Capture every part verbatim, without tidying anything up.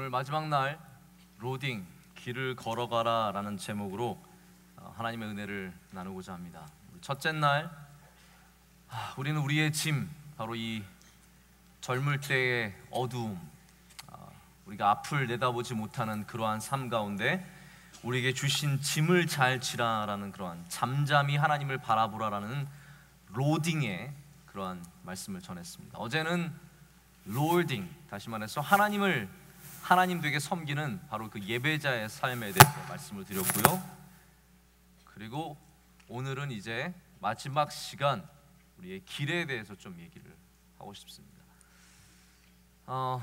오늘 마지막 날 로딩 길을 걸어가라 라는 제목으로 하나님의 은혜를 나누고자 합니다. 첫째 날 우리는 우리의 짐, 바로 이 젊을 때의 어두움, 우리가 앞을 내다보지 못하는 그러한 삶 가운데 우리에게 주신 짐을 잘 지라라는 그러한 잠잠히 하나님을 바라보라라는 로딩의 그러한 말씀을 전했습니다. 어제는 롤딩, 다시 말해서 하나님을 하나님 되게 섬기는 바로 그 예배자의 삶에 대해서 말씀을 드렸고요. 그리고 오늘은 이제 마지막 시간 우리의 길에 대해서 좀 얘기를 하고 싶습니다. 어,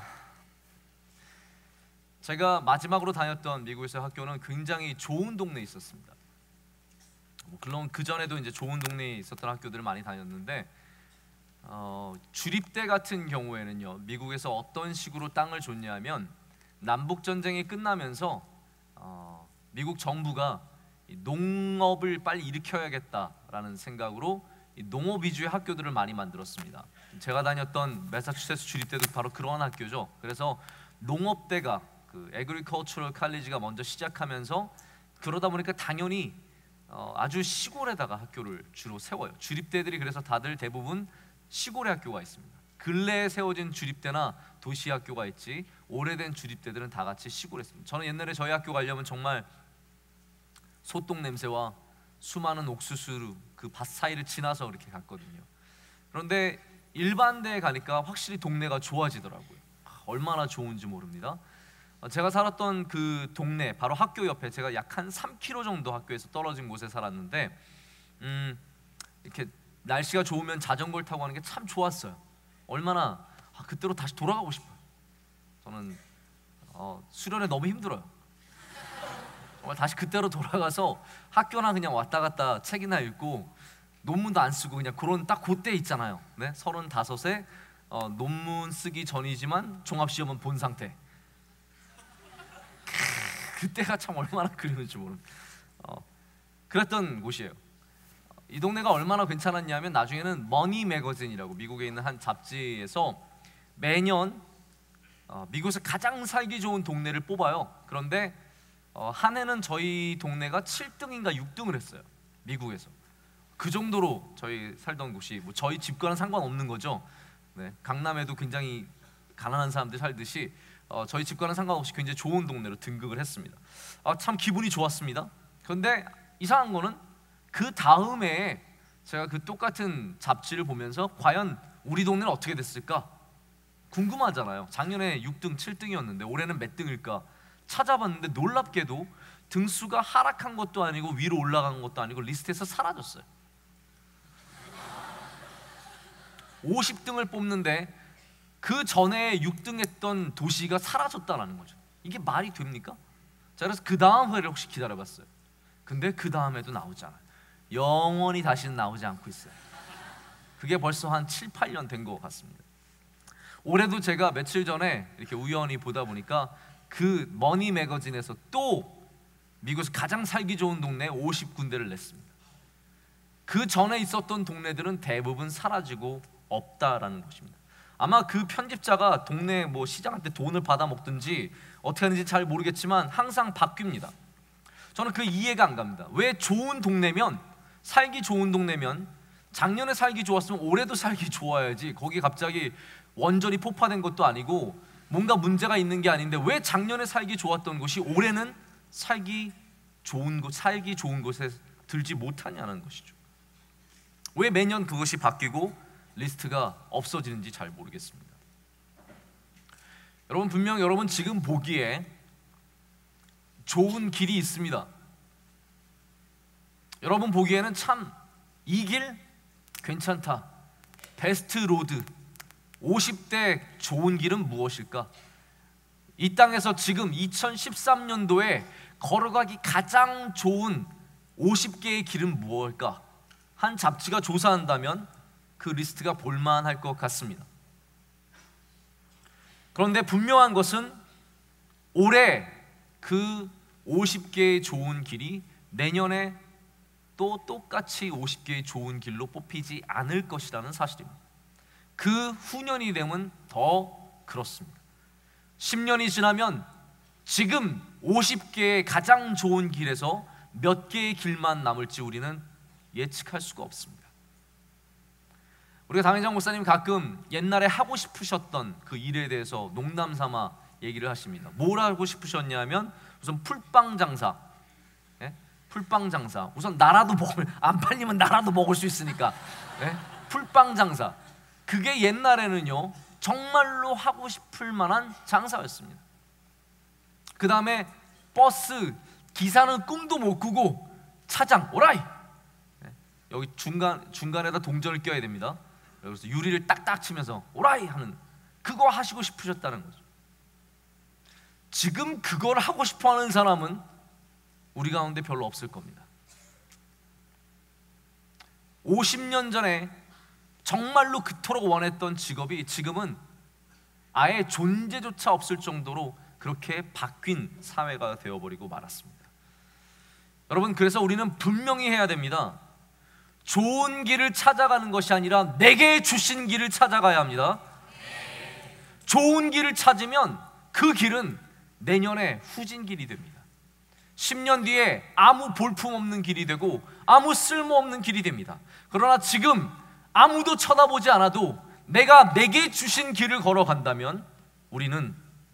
제가 마지막으로 다녔던 미국에서 학교는 굉장히 좋은 동네에 있었습니다. 물론 그 전에도 이제 좋은 동네에 있었던 학교들을 많이 다녔는데 어, 주립대 같은 경우에는요, 미국에서 어떤 식으로 땅을 줬냐면 남북 전쟁이 끝나면서 어, 미국 정부가 농업을 빨리 일으켜야겠다라는 생각으로 농업 위주의 학교들을 많이 만들었습니다. 제가 다녔던 매사추세츠 주립대도 바로 그런 학교죠. 그래서 농업대가 그 Agricultural College가 먼저 시작하면서 그러다 보니까 당연히 어, 아주 시골에다가 학교를 주로 세워요. 주립대들이 그래서 다들 대부분 시골에 학교가 있습니다. 근래에 세워진 주립대나 도시 학교가 있지 오래된 주립대들은 다 같이 시골에 있습니다. 저는 옛날에 저희 학교 가려면 정말 소똥 냄새와 수많은 옥수수 그 밭 사이를 지나서 그렇게 갔거든요. 그런데 일반대에 가니까 확실히 동네가 좋아지더라고요. 얼마나 좋은지 모릅니다. 제가 살았던 그 동네 바로 학교 옆에, 제가 약 한 삼 킬로미터 정도 학교에서 떨어진 곳에 살았는데 음, 이렇게 날씨가 좋으면 자전거를 타고 가는 게 참 좋았어요. 얼마나 아, 그때로 다시 돌아가고 싶어요. 저는 어, 수련회 너무 힘들어요. 정말 다시 그때로 돌아가서 학교나 그냥 왔다 갔다 책이나 읽고 논문도 안 쓰고 그냥 그런 딱 그때 있잖아요. 네? 서른다섯에 어, 논문 쓰기 전이지만 종합시험은 본 상태. 그때가 참 얼마나 그리운지 모릅니다. 어, 그랬던 곳이에요. 이 동네가 얼마나 괜찮았냐면 나중에는 머니 매거진이라고 미국에 있는 한 잡지에서 매년 어, 미국에서 가장 살기 좋은 동네를 뽑아요. 그런데 어, 한 해는 저희 동네가 칠 등인가 육 등을 했어요. 미국에서. 그 정도로 저희 살던 곳이, 뭐 저희 집과는 상관없는 거죠. 네, 강남에도 굉장히 가난한 사람들이 살듯이 어, 저희 집과는 상관없이 굉장히 좋은 동네로 등극을 했습니다. 아, 참 기분이 좋았습니다. 그런데 이상한 거는 그 다음에 제가 그 똑같은 잡지를 보면서 과연 우리 동네는 어떻게 됐을까 궁금하잖아요. 작년에 육 등, 칠 등이었는데 올해는 몇 등일까 찾아봤는데 놀랍게도 등수가 하락한 것도 아니고 위로 올라간 것도 아니고 리스트에서 사라졌어요. 오십 등을 뽑는데 그 전에 육 등 했던 도시가 사라졌다는 거죠. 이게 말이 됩니까? 자, 그래서 그 다음 회를 혹시 기다려봤어요. 근데 그 다음에도 나오지 않아요. 영원히 다시는 나오지 않고 있어요. 그게 벌써 한 칠, 팔 년 된 것 같습니다. 올해도 제가 며칠 전에 이렇게 우연히 보다 보니까 그 머니 매거진에서 또 미국에서 가장 살기 좋은 동네 오십 군데를 냈습니다. 그 전에 있었던 동네들은 대부분 사라지고 없다라는 것입니다. 아마 그 편집자가 동네 뭐 시장한테 돈을 받아 먹든지 어떻게 하는지 잘 모르겠지만 항상 바뀝니다. 저는 그 이해가 안 갑니다. 왜 좋은 동네면, 살기 좋은 동네면 작년에 살기 좋았으면 올해도 살기 좋아야지, 거기 갑자기 원전이 폭파된 것도 아니고 뭔가 문제가 있는 게 아닌데 왜 작년에 살기 좋았던 곳이 올해는 살기 좋은 곳, 살기 좋은 곳에 들지 못하냐는 것이죠. 왜 매년 그것이 바뀌고 리스트가 없어지는지 잘 모르겠습니다. 여러분, 분명 여러분 지금 보기에 좋은 길이 있습니다. 여러분 보기에는 참 이 길 괜찮다, 베스트 로드, 오십 대 좋은 길은 무엇일까? 이 땅에서 지금 이천십삼 년도에 걸어가기 가장 좋은 오십 개의 길은 무엇일까? 한 잡지가 조사한다면 그 리스트가 볼만할 것 같습니다. 그런데 분명한 것은 올해 그 오십 개의 좋은 길이 내년에 또 똑같이 오십 개의 좋은 길로 뽑히지 않을 것이라는 사실입니다. 그 후년이 되면 더 그렇습니다. 십 년이 지나면 지금 오십 개의 가장 좋은 길에서 몇 개의 길만 남을지 우리는 예측할 수가 없습니다. 우리가 당회장 목사님 가끔 옛날에 하고 싶으셨던 그 일에 대해서 농담 삼아 얘기를 하십니다. 뭘 하고 싶으셨냐면 우선 풀빵 장사, 예? 풀빵 장사. 우선 나라도 먹을, 안 팔리면 나라도 먹을 수 있으니까, 예? 풀빵 장사. 그게 옛날에는요 정말로 하고 싶을 만한 장사였습니다. 그 다음에 버스 기사는 꿈도 못 꾸고 차장 오라이, 예? 여기 중간 중간에다 동전을 껴야 됩니다. 그래서 유리를 딱딱 치면서 오라이 하는 그거 하시고 싶으셨다는 거죠. 지금 그걸 하고 싶어하는 사람은 우리 가운데 별로 없을 겁니다. 오십 년 전에 정말로 그토록 원했던 직업이 지금은 아예 존재조차 없을 정도로 그렇게 바뀐 사회가 되어버리고 말았습니다. 여러분, 그래서 우리는 분명히 해야 됩니다. 좋은 길을 찾아가는 것이 아니라 내게 주신 길을 찾아가야 합니다. 좋은 길을 찾으면 그 길은 내년에 후진 길이 됩니다. 십 년 뒤에 아무 볼품없는 길이 되고 아무 쓸모없는 길이 됩니다. 그러나 지금 아무도 쳐다보지 않아도 내가 내게 주신 길을 걸어간다면 우리는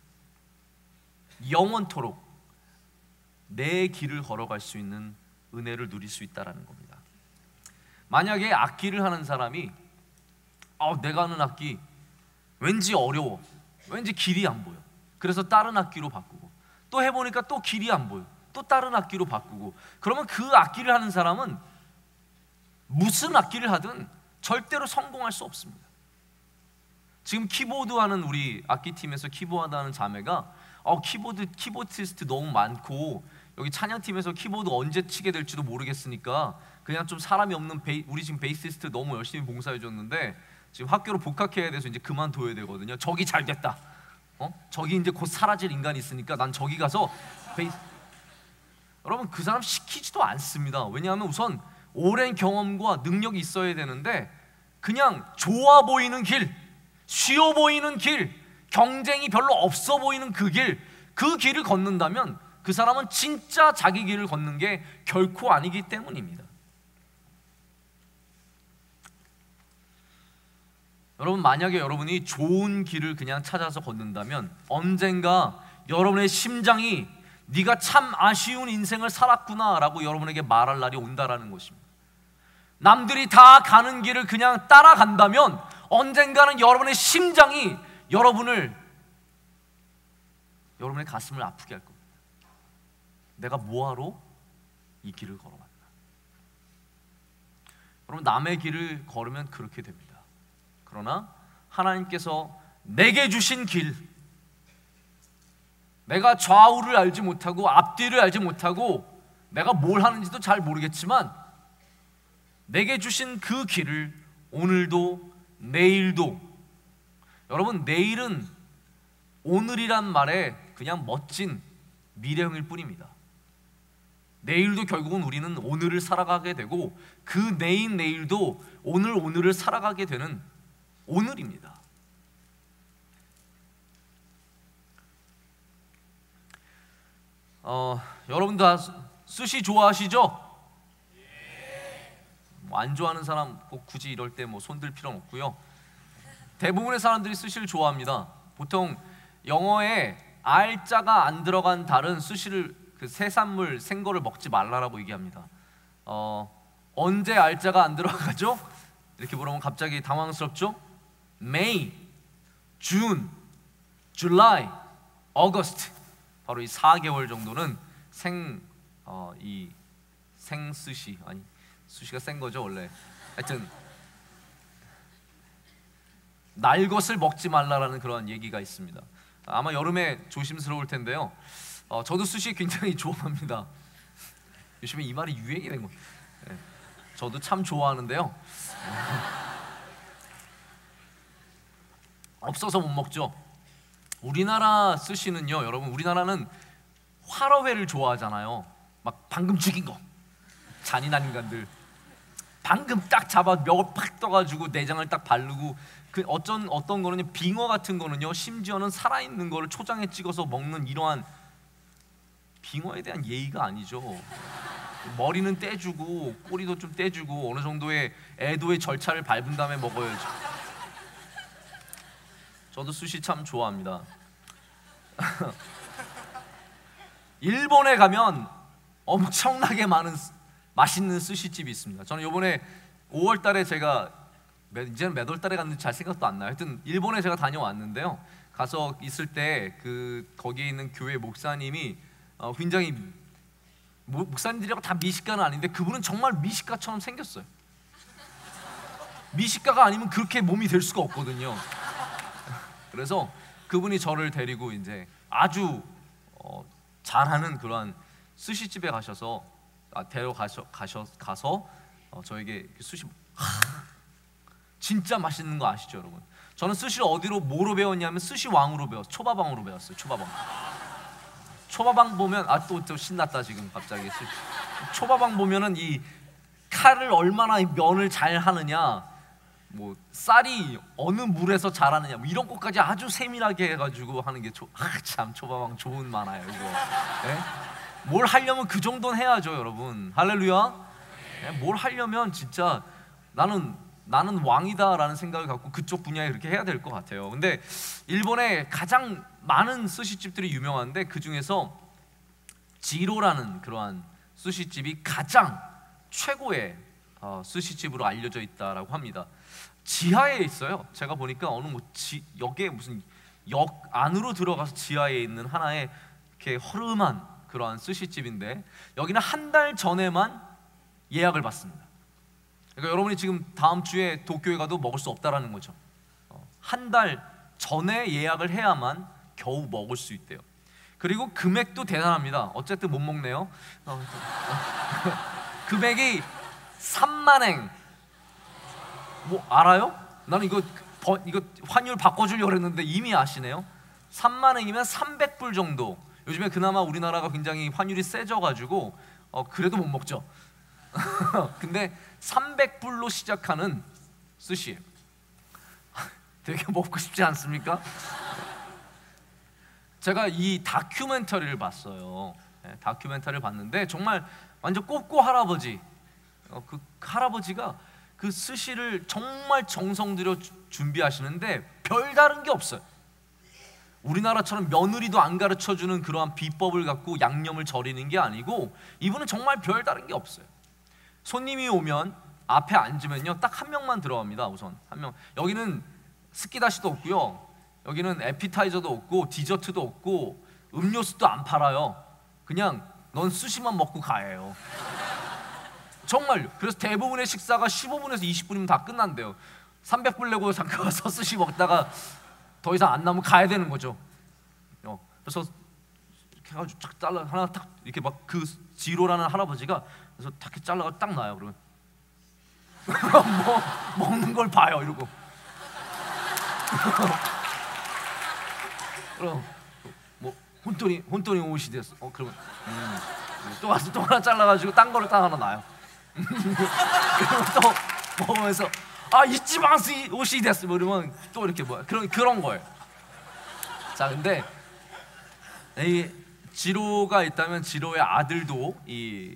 영원토록 내 길을 걸어갈 수 있는 은혜를 누릴 수 있다는 겁니다. 만약에 악기를 하는 사람이 어, 내가 하는 악기 왠지 어려워, 왠지 길이 안 보여, 그래서 다른 악기로 바꾸고 또 해보니까 또 길이 안 보여, 또 다른 악기로 바꾸고, 그러면 그 악기를 하는 사람은 무슨 악기를 하든 절대로 성공할 수 없습니다. 지금 키보드 하는 우리 악기팀에서 키보드 하는 자매가 어, 키보드, 키보디스트 너무 많고 여기 찬양팀에서 키보드 언제 치게 될지도 모르겠으니까 그냥 좀 사람이 없는 베이, 우리 지금 베이시스트 너무 열심히 봉사해 줬는데 지금 학교로 복학해야 돼서 이제 그만둬야 되거든요. 저기 잘 됐다, 어? 저기 이제 곧 사라질 인간이 있으니까 난 저기 가서 베이... 여러분, 그 사람 시키지도 않습니다. 왜냐하면 우선 오랜 경험과 능력이 있어야 되는데 그냥 좋아 보이는 길, 쉬워 보이는 길, 경쟁이 별로 없어 보이는 그 길, 그 길을 걷는다면 그 사람은 진짜 자기 길을 걷는 게 결코 아니기 때문입니다. 여러분, 만약에 여러분이 좋은 길을 그냥 찾아서 걷는다면 언젠가 여러분의 심장이 네가 참 아쉬운 인생을 살았구나 라고 여러분에게 말할 날이 온다라는 것입니다. 남들이 다 가는 길을 그냥 따라간다면 언젠가는 여러분의 심장이 여러분을, 여러분의 가슴을 아프게 할 겁니다. 내가 뭐하러 이 길을 걸어왔나. 여러분, 남의 길을 걸으면 그렇게 됩니다. 그러나 하나님께서 내게 주신 길, 내가 좌우를 알지 못하고 앞뒤를 알지 못하고 내가 뭘 하는지도 잘 모르겠지만 내게 주신 그 길을 오늘도 내일도, 여러분, 내일은 오늘이란 말에 그냥 멋진 미래형일 뿐입니다. 내일도 결국은 우리는 오늘을 살아가게 되고 그 내일 내일도 오늘 오늘을 살아가게 되는 오늘입니다. 어, 여러분 다 스시 좋아하시죠? 뭐 안 좋아하는 사람 꼭 굳이 이럴 때 뭐 손들 필요는 없고요. 대부분의 사람들이 스시를 좋아합니다. 보통 영어에 알자가 안 들어간 달은 스시를, 그 해산물 생거를 먹지 말라라고 얘기합니다. 어, 언제 알자가 안 들어가죠? 이렇게 물어보면 갑자기 당황스럽죠? May, June, July, August, 바로 이 사 개월 정도는 생, 어, 이 생스시, 아니 수시가 센 거죠 원래. 하여튼 날 것을 먹지 말라라는 그런 얘기가 있습니다. 아마 여름에 조심스러울 텐데요. 어, 저도 스시 굉장히 좋아합니다. 요즘에 이 말이 유행이 된 거. 네. 저도 참 좋아하는데요. 없어서 못 먹죠. 우리나라 스시는요, 여러분, 우리나라는 화로회를 좋아하잖아요. 막 방금 죽인 거, 잔인한 인간들, 방금 딱 잡아 멱을 팍 떠가지고 내장을 딱 바르고, 그 어쩐 어떤 거는요, 빙어 같은 거는요, 심지어는 살아있는 거를 초장에 찍어서 먹는 이러한 빙어에 대한 예의가 아니죠. 머리는 떼주고 꼬리도 좀 떼주고 어느 정도의 애도의 절차를 밟은 다음에 먹어야죠. 저도 스시 참 좋아합니다. 일본에 가면 엄청나게 많은 맛있는 스시집이 있습니다. 저는 이번에 오월 달에 제가 이제는 몇 월 달에 갔는지 잘 생각도 안 나요. 하여튼 일본에 제가 다녀왔는데요. 가서 있을 때 그 거기에 있는 교회 목사님이 어, 굉장히 모, 목사님들이라고 다 미식가는 아닌데 그분은 정말 미식가처럼 생겼어요. 미식가가 아니면 그렇게 몸이 될 수가 없거든요. 그래서 그분이 저를 데리고 이제 아주 어, 잘하는 그러한 스시집에 가셔서 아, 데려가셔 가셔 가서 어, 저에게 스시 하, 진짜 맛있는 거 아시죠, 여러분? 저는 스시를 어디로 뭐로 배웠냐면 스시 왕으로 배웠어요. 초밥왕으로 배웠어요. 초밥왕. 초밥왕 보면 아 또 또 신났다 지금 갑자기. 초밥왕 보면은 이 칼을 얼마나 면을 잘 하느냐, 뭐 쌀이 어느 물에서 자라느냐, 뭐 이런 것까지 아주 세밀하게 해가지고 하는 게 초, 아, 참 초밥왕 좋은 만화예요 이거. 네? 뭘 하려면 그 정도는 해야죠, 여러분. 할렐루야. 네? 뭘 하려면 진짜 나는 나는 왕이다라는 생각을 갖고 그쪽 분야에 그렇게 해야 될 것 같아요. 근데 일본에 가장 많은 스시집들이 유명한데 그 중에서 지로라는 그러한 스시집이 가장 최고의 어, 스시집으로 알려져 있다라고 합니다. 지하에 있어요. 제가 보니까 어느 뭐 지, 역에 무슨 역 안으로 들어가서 지하에 있는 하나의 이렇게 허름한 그러한 스시집인데 여기는 한 달 전에만 예약을 받습니다. 그러니까 여러분이 지금 다음 주에 도쿄에 가도 먹을 수 없다라는 거죠. 어, 한 달 전에 예약을 해야만 겨우 먹을 수 있대요. 그리고 금액도 대단합니다. 어쨌든 못 먹네요. 어, 금액이 삼만 엔. 뭐 알아요? 나는 이거 버, 이거 환율 바꿔주려고 그랬는데 이미 아시네요. 삼만 엔이면 삼백 불 정도. 요즘에 그나마 우리나라가 굉장히 환율이 세져가지고 어, 그래도 못 먹죠. 근데 삼백 불로 시작하는 스시예요. 되게 먹고 싶지 않습니까? 제가 이 다큐멘터리를 봤어요. 네, 다큐멘터리를 봤는데 정말 완전 꼬꼬 할아버지, 어, 그 할아버지가 그 스시를 정말 정성 들여 준비하시는데 별다른 게 없어요. 우리나라처럼 며느리도 안 가르쳐주는 그러한 비법을 갖고 양념을 절이는 게 아니고 이분은 정말 별다른 게 없어요. 손님이 오면 앞에 앉으면요 딱 한 명만 들어갑니다. 우선 한 명. 여기는 스키다시도 없고요, 여기는 에피타이저도 없고 디저트도 없고 음료수도 안 팔아요. 그냥 넌 스시만 먹고 가예요. 정말. 그래서 대부분의 식사가 십오 분에서 이십 분이면 다 끝난대요. 삼백 불 내고 잠깐 가서 스시 먹다가 더 이상 안 나면 가야 되는 거죠. 어, 그래서 이렇게 해가지고 쫙 잘라 하나 딱 이렇게 막 그 지로라는 할아버지가 그래서 딱 잘라가 딱 나요. 그러면 뭐 먹는 걸 봐요 이러고. 그럼 뭐 혼돈이 혼돈이 오시 됐어. 어 그러면 음, 또 와서 또 하나 잘라가지고 딴 거를 딱 하나 놔요. 그러면 또 먹으면서 아 잊지 마시 오시 됐어. 뭐 이러면 또 이렇게 뭐 그런 그런 거예요. 자, 근데 이 지로가 있다면 지로의 아들도 이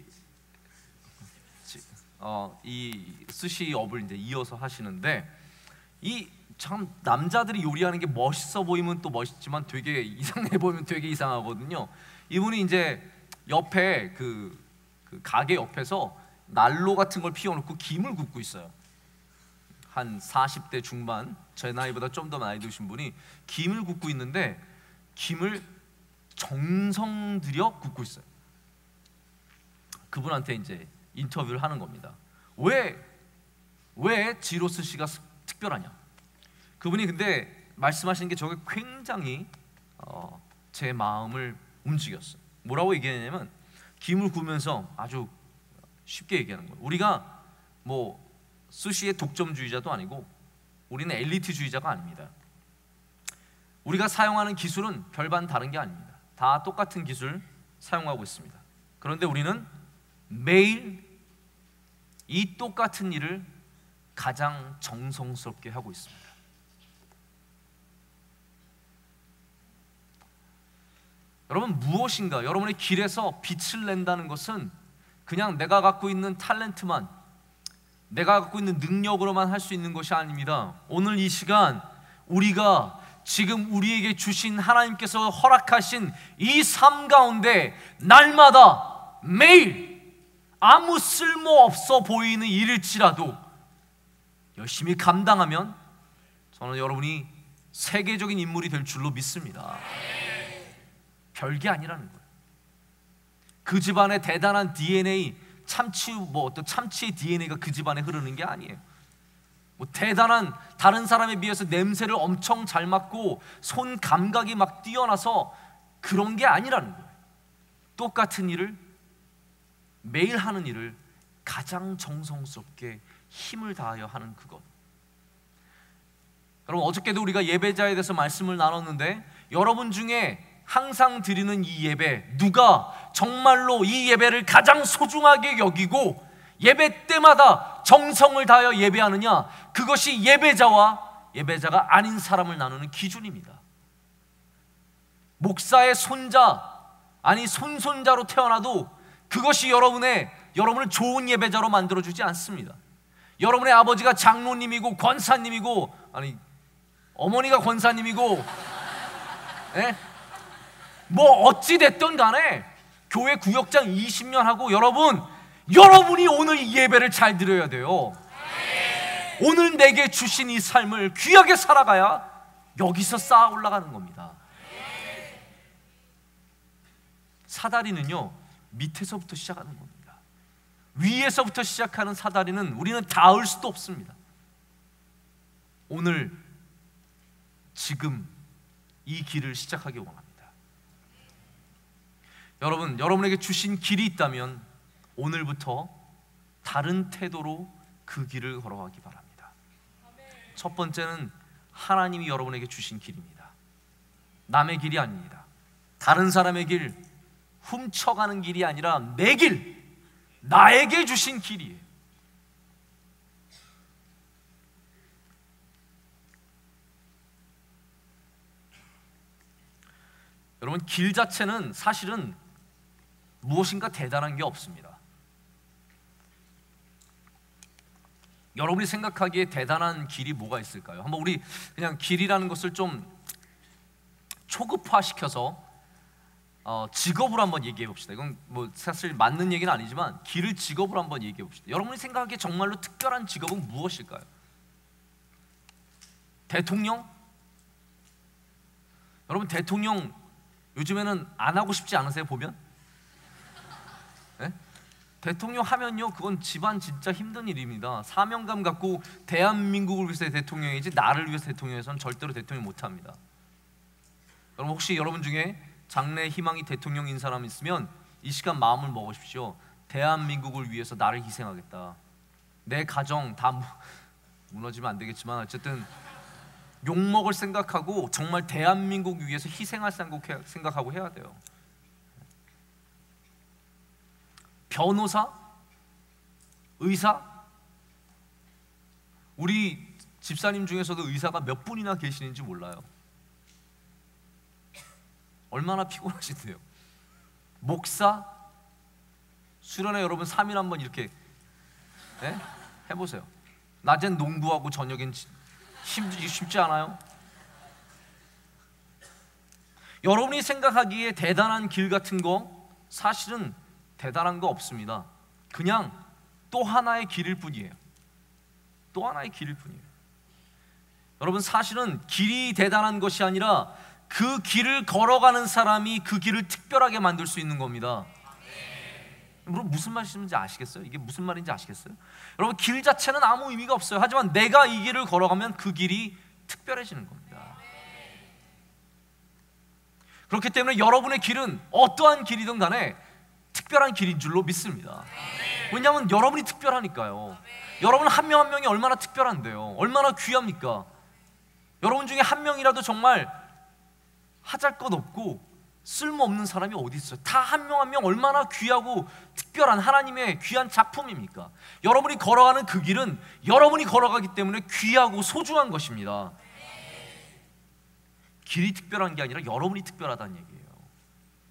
어, 이 스시업을 이제 이어서 하시는데 이 참 남자들이 요리하는 게 멋있어 보이면 또 멋있지만 되게 이상해 보이면 되게 이상하거든요. 이분이 이제 옆에 그, 그 가게 옆에서 난로 같은 걸 피워놓고 김을 굽고 있어요. 한 사십 대 중반, 제 나이보다 좀 더 나이 드신 분이 김을 굽고 있는데 김을 정성 들여 굽고 있어요. 그분한테 이제 인터뷰를 하는 겁니다. 왜, 왜 지로 스시가 특별하냐? 그분이 근데 말씀하시는 게 저게 굉장히 어, 제 마음을 움직였어요. 뭐라고 얘기했냐면 김을 구우면서 아주 쉽게 얘기하는 거예요. 우리가 뭐 스시의 독점주의자도 아니고 우리는 엘리트주의자가 아닙니다. 우리가 사용하는 기술은 별반 다른 게 아닙니다. 다 똑같은 기술 사용하고 있습니다. 그런데 우리는 매일 이 똑같은 일을 가장 정성스럽게 하고 있습니다. 여러분, 무엇인가 여러분의 길에서 빛을 낸다는 것은 그냥 내가 갖고 있는 탤런트만, 내가 갖고 있는 능력으로만 할 수 있는 것이 아닙니다. 오늘 이 시간 우리가 지금 우리에게 주신, 하나님께서 허락하신 이 삶 가운데 날마다 매일 아무 쓸모없어 보이는 일일지라도 열심히 감당하면 저는 여러분이 세계적인 인물이 될 줄로 믿습니다. 별게 아니라는 거예요. 그 집안의 대단한 디엔에이, 참치 뭐 어떤 참치의 디엔에이가 그 집안에 흐르는 게 아니에요. 뭐 대단한, 다른 사람에 비해서 냄새를 엄청 잘 맡고 손 감각이 막 뛰어나서 그런 게 아니라는 거예요. 똑같은 일을, 매일 하는 일을 가장 정성스럽게 힘을 다하여 하는 그것. 여러분, 어저께도 우리가 예배자에 대해서 말씀을 나눴는데, 여러분 중에 항상 드리는 이 예배, 누가 정말로 이 예배를 가장 소중하게 여기고 예배 때마다 정성을 다하여 예배하느냐, 그것이 예배자와 예배자가 아닌 사람을 나누는 기준입니다. 목사의 손자, 아니 손손자로 태어나도 그것이 여러분의 여러분을 좋은 예배자로 만들어주지 않습니다. 여러분의 아버지가 장로님이고 권사님이고, 아니 어머니가 권사님이고, 예? 뭐 어찌 됐든 간에 교회 구역장 이십 년 하고, 여러분 여러분이 오늘 이 예배를 잘 드려야 돼요. 오늘 내게 주신 이 삶을 귀하게 살아가야 여기서 쌓아 올라가는 겁니다. 사다리는요, 밑에서부터 시작하는 겁니다. 위에서부터 시작하는 사다리는 우리는 닿을 수도 없습니다. 오늘 지금 이 길을 시작하기 원합니다. 여러분, 여러분에게 주신 길이 있다면 오늘부터 다른 태도로 그 길을 걸어가기 바랍니다. 첫 번째는 하나님이 여러분에게 주신 길입니다. 남의 길이 아닙니다. 다른 사람의 길, 훔쳐가는 길이 아니라 내 길, 나에게 주신 길이에요. 여러분, 길 자체는 사실은 무엇인가 대단한 게 없습니다. 여러분이 생각하기에 대단한 길이 뭐가 있을까요? 한번 우리 그냥 길이라는 것을 좀 초급화시켜서 어, 직업으로 한번 얘기해 봅시다. 이건 뭐 사실 맞는 얘기는 아니지만 길을 직업으로 한번 얘기해 봅시다. 여러분이 생각하기에 정말로 특별한 직업은 무엇일까요? 대통령? 여러분, 대통령 요즘에는 안 하고 싶지 않으세요? 보면? 네? 대통령 하면요, 그건 집안 진짜 힘든 일입니다. 사명감 갖고 대한민국을 위해서 대통령이지 나를 위해서 대통령에서는 절대로 대통령 못합니다. 여러분, 혹시 여러분 중에 장래 희망이 대통령인 사람 있으면 이 시간 마음을 먹으십시오. 대한민국을 위해서 나를 희생하겠다. 내 가정 다 무너지면 안 되겠지만 어쨌든 욕먹을 생각하고 정말 대한민국 위해서 희생할 생각하고 해야 돼요. 변호사? 의사? 우리 집사님 중에서도 의사가 몇 분이나 계시는지 몰라요. 얼마나 피곤하신데요. 목사? 수련회 여러분 삼 일 한번 이렇게 네? 해보세요. 낮엔 농구하고 저녁엔 힘, 쉽지 않아요? 여러분이 생각하기에 대단한 길 같은 거 사실은 대단한 거 없습니다. 그냥 또 하나의 길일 뿐이에요. 또 하나의 길일 뿐이에요. 여러분, 사실은 길이 대단한 것이 아니라 그 길을 걸어가는 사람이 그 길을 특별하게 만들 수 있는 겁니다. 물론 무슨 말인지 아시겠어요? 이게 무슨 말인지 아시겠어요? 여러분, 길 자체는 아무 의미가 없어요. 하지만 내가 이 길을 걸어가면 그 길이 특별해지는 겁니다. 그렇기 때문에 여러분의 길은 어떠한 길이든 간에 특별한 길인 줄로 믿습니다. 왜냐하면 여러분이 특별하니까요. 여러분 한 명 한 명이 얼마나 특별한데요. 얼마나 귀합니까? 여러분 중에 한 명이라도 정말 하잘것없고 쓸모없는 사람이 어디 있어요? 다 한 명 한 명 얼마나 귀하고 특별한 하나님의 귀한 작품입니까? 여러분이 걸어가는 그 길은 여러분이 걸어가기 때문에 귀하고 소중한 것입니다. 길이 특별한 게 아니라 여러분이 특별하다는 얘기예요.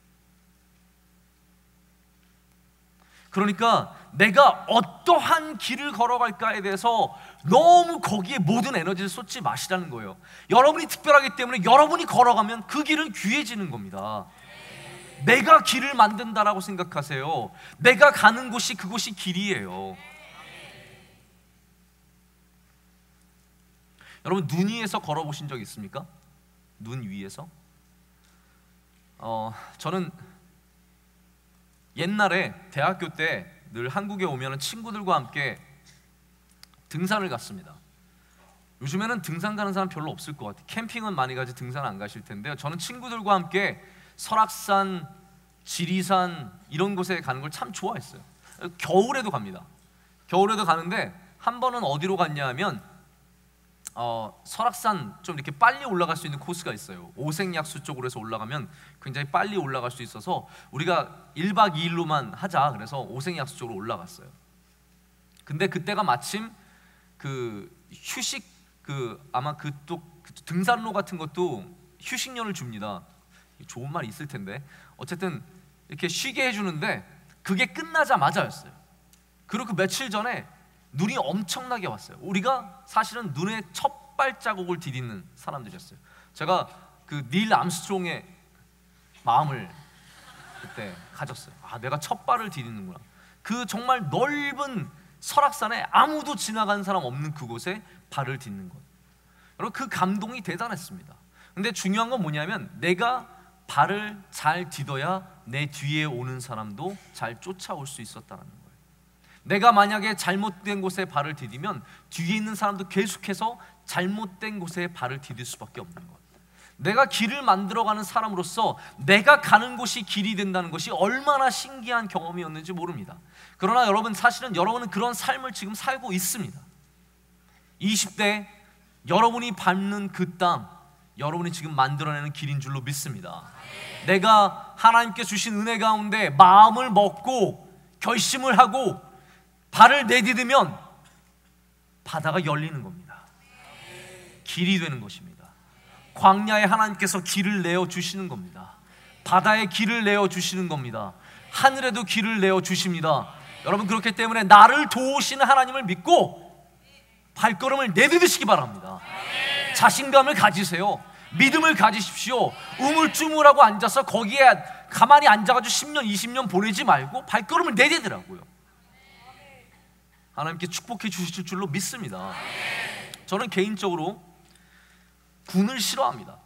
그러니까 내가 어떠한 길을 걸어갈까에 대해서 너무 거기에 모든 에너지를 쏟지 마시라는 거예요. 여러분이 특별하기 때문에 여러분이 걸어가면 그 길은 귀해지는 겁니다. 내가 길을 만든다라고 생각하세요. 내가 가는 곳이 그곳이 길이에요. 여러분, 눈 위에서 걸어보신 적 있습니까? 눈 위에서? 어, 저는 옛날에 대학교 때 늘 한국에 오면 친구들과 함께 등산을 갔습니다. 요즘에는 등산 가는 사람 별로 없을 것 같아요. 캠핑은 많이 가지 등산 안 가실 텐데요. 저는 친구들과 함께 설악산, 지리산 이런 곳에 가는 걸 참 좋아했어요. 겨울에도 갑니다. 겨울에도 가는데 한 번은 어디로 갔냐 하면 어, 설악산 좀 이렇게 빨리 올라갈 수 있는 코스가 있어요. 오색약수 쪽으로 해서 올라가면 굉장히 빨리 올라갈 수 있어서 우리가 일 박 이 일로만 하자 그래서 오색약수 쪽으로 올라갔어요. 근데 그때가 마침 그 휴식 그 아마 그또 그 등산로 같은 것도 휴식료를 줍니다. 좋은 말이 있을 텐데 어쨌든 이렇게 쉬게 해주는데 그게 끝나자마자였어요. 그리고 그 며칠 전에 눈이 엄청나게 왔어요. 우리가 사실은 눈에 첫 발자국을 디디는 사람들이었어요. 제가 그 닐 암스트롱의 마음을 그때 가졌어요. 아, 내가 첫 발을 디디는구나. 그 정말 넓은 설악산에 아무도 지나간 사람 없는 그곳에 발을 딛는 것. 여러분, 그 감동이 대단했습니다. 근데 중요한 건 뭐냐면 내가 발을 잘 디뎌야 내 뒤에 오는 사람도 잘 쫓아올 수 있었다는 거예요. 내가 만약에 잘못된 곳에 발을 디디면 뒤에 있는 사람도 계속해서 잘못된 곳에 발을 디딜 수밖에 없는 것. 내가 길을 만들어가는 사람으로서 내가 가는 곳이 길이 된다는 것이 얼마나 신기한 경험이었는지 모릅니다. 그러나 여러분, 사실은 여러분은 그런 삶을 지금 살고 있습니다. 이십 대 여러분이 밟는 그 땅, 여러분이 지금 만들어내는 길인 줄로 믿습니다. 내가 하나님께 주신 은혜 가운데 마음을 먹고 결심을 하고 발을 내디디면 바다가 열리는 겁니다. 길이 되는 것입니다. 광야에 하나님께서 길을 내어 주시는 겁니다. 바다에 길을 내어 주시는 겁니다. 하늘에도 길을 내어 주십니다. 여러분, 그렇기 때문에 나를 도우시는 하나님을 믿고 발걸음을 내디디시기 바랍니다. 자신감을 가지세요. 믿음을 가지십시오. 우물쭈물하고 앉아서 거기에 가만히 앉아가지고 십 년, 이십 년 보내지 말고 발걸음을 내디디라고요. 하나님께 축복해 주실 줄로 믿습니다. 저는 개인적으로 군을 싫어합니다.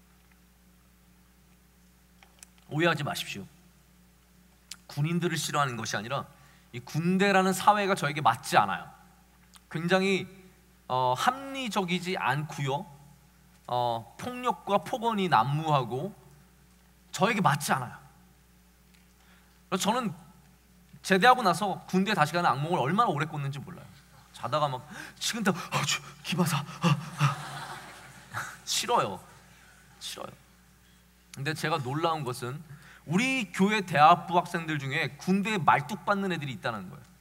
오해하지 마십시오. 군인들을 싫어하는 것이 아니라 이 군대라는 사회가 저에게 맞지 않아요. 굉장히 어, 합리적이지 않고요. 어, 폭력과 폭언이 난무하고 저에게 맞지 않아요. 그래서 저는 제대하고 나서 군대에 다시 가는 악몽을 얼마나 오래 꿨는지 몰라요. 자다가 막 식은땀, 아, 기마사, 아, 아. 싫어요. 싫어요. 근데 제가 놀라운 것은 우리 교회 대학부 학생들 중에 군대에 말뚝 받는 애들이 있다는 거예요.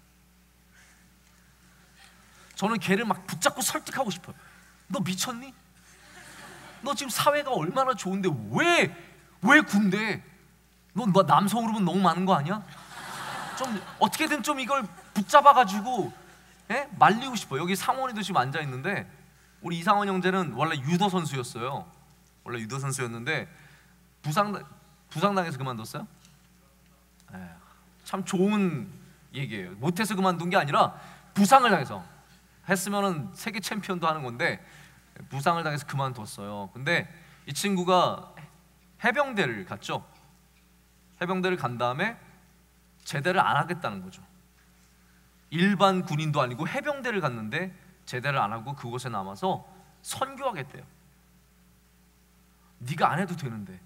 저는 걔를 막 붙잡고 설득하고 싶어요. 너 미쳤니? 너 지금 사회가 얼마나 좋은데 왜, 왜 군대? 너, 너 남성 호르몬 너무 많은 거 아니야? 좀 어떻게든 좀 이걸 붙잡아가지고 예? 말리고 싶어요. 여기 상원이도 지금 앉아 있는데 우리 이상원 형제는 원래 유도 선수였어요. 원래 유도 선수였는데 부상 부상당해서 그만뒀어요. 에휴, 참 좋은 얘기예요. 못해서 그만둔 게 아니라 부상을 당해서. 했으면은 세계 챔피언도 하는 건데 부상을 당해서 그만뒀어요. 근데 이 친구가 해병대를 갔죠. 해병대를 간 다음에 제대를 안 하겠다는 거죠. 일반 군인도 아니고 해병대를 갔는데 제대를 안 하고 그곳에 남아서 선교하겠대요. 네가 안 해도 되는데.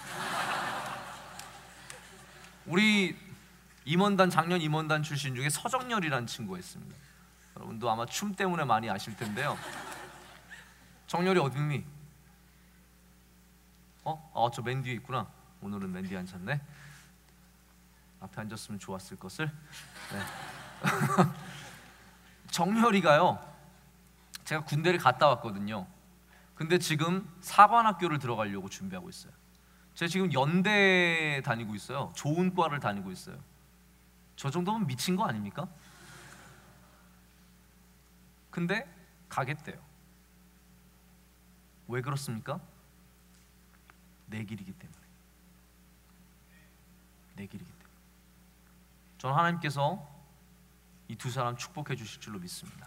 우리 임원단, 작년 임원단 출신 중에 서정열이라는 친구가 있습니다. 여러분도 아마 춤 때문에 많이 아실 텐데요. 정열이 어디 있니? 어? 어, 저 맨 뒤에 있구나. 오늘은 맨 뒤에 앉았네. 앞에 앉았으면 좋았을 것을. 네. 정열이가요, 제가 군대를 갔다 왔거든요. 근데 지금 사관학교를 들어가려고 준비하고 있어요. 제가 지금 연대 다니고 있어요. 좋은 과를 다니고 있어요. 저 정도면 미친 거 아닙니까? 근데 가겠대요. 왜 그렇습니까? 내 길이기 때문에. 내 길이기 때문에. 저는 하나님께서 이 두 사람 축복해 주실 줄로 믿습니다.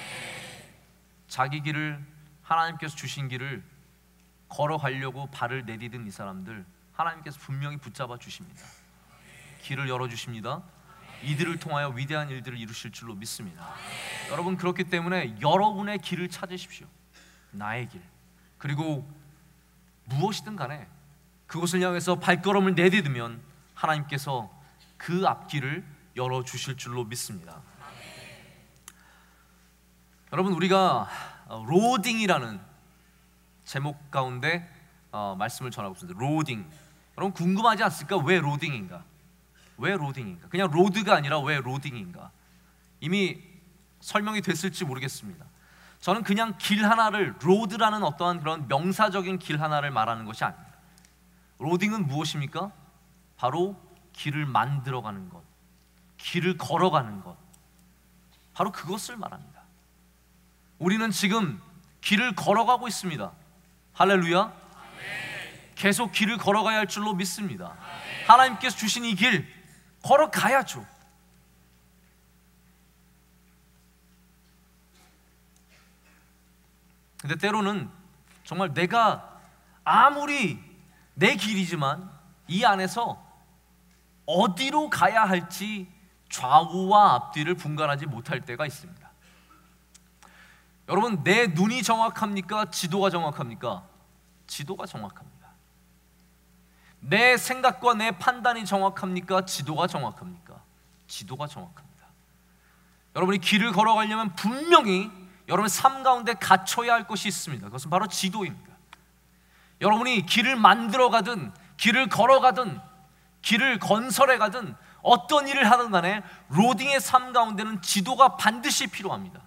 자기 길을, 하나님께서 주신 길을 걸어가려고 발을 내디딘 이 사람들, 하나님께서 분명히 붙잡아 주십니다. 길을 열어주십니다. 이들을 통하여 위대한 일들을 이루실 줄로 믿습니다. 여러분, 그렇기 때문에 여러분의 길을 찾으십시오. 나의 길. 그리고 무엇이든 간에 그곳을 향해서 발걸음을 내디디면 하나님께서 그 앞길을 열어주실 줄로 믿습니다. 여러분, 우리가 로딩이라는 제목 가운데 어, 말씀을 전하고 있습니다. 로딩. 여러분, 궁금하지 않습니까? 왜 로딩인가? 왜 로딩인가? 그냥 로드가 아니라 왜 로딩인가? 이미 설명이 됐을지 모르겠습니다. 저는 그냥 길 하나를, 로드라는 어떠한 그런 명사적인 길 하나를 말하는 것이 아닙니다. 로딩은 무엇입니까? 바로 길을 만들어가는 것, 길을 걸어가는 것, 바로 그것을 말합니다. 우리는 지금 길을 걸어가고 있습니다. 할렐루야. 계속 길을 걸어가야 할 줄로 믿습니다. 하나님께서 주신 이 길 걸어가야죠. 근데 때로는 정말 내가 아무리 내 길이지만 이 안에서 어디로 가야 할지 좌우와 앞뒤를 분간하지 못할 때가 있습니다. 여러분, 내 눈이 정확합니까? 지도가 정확합니까? 지도가 정확합니다. 내 생각과 내 판단이 정확합니까? 지도가 정확합니까? 지도가 정확합니다. 여러분이 길을 걸어가려면 분명히 여러분의 삶 가운데 갖춰야 할 것이 있습니다. 그것은 바로 지도입니다. 여러분이 길을 만들어 가든 길을 걸어가든 길을 건설해 가든 어떤 일을 하든 간에 로딩의 삶 가운데는 지도가 반드시 필요합니다.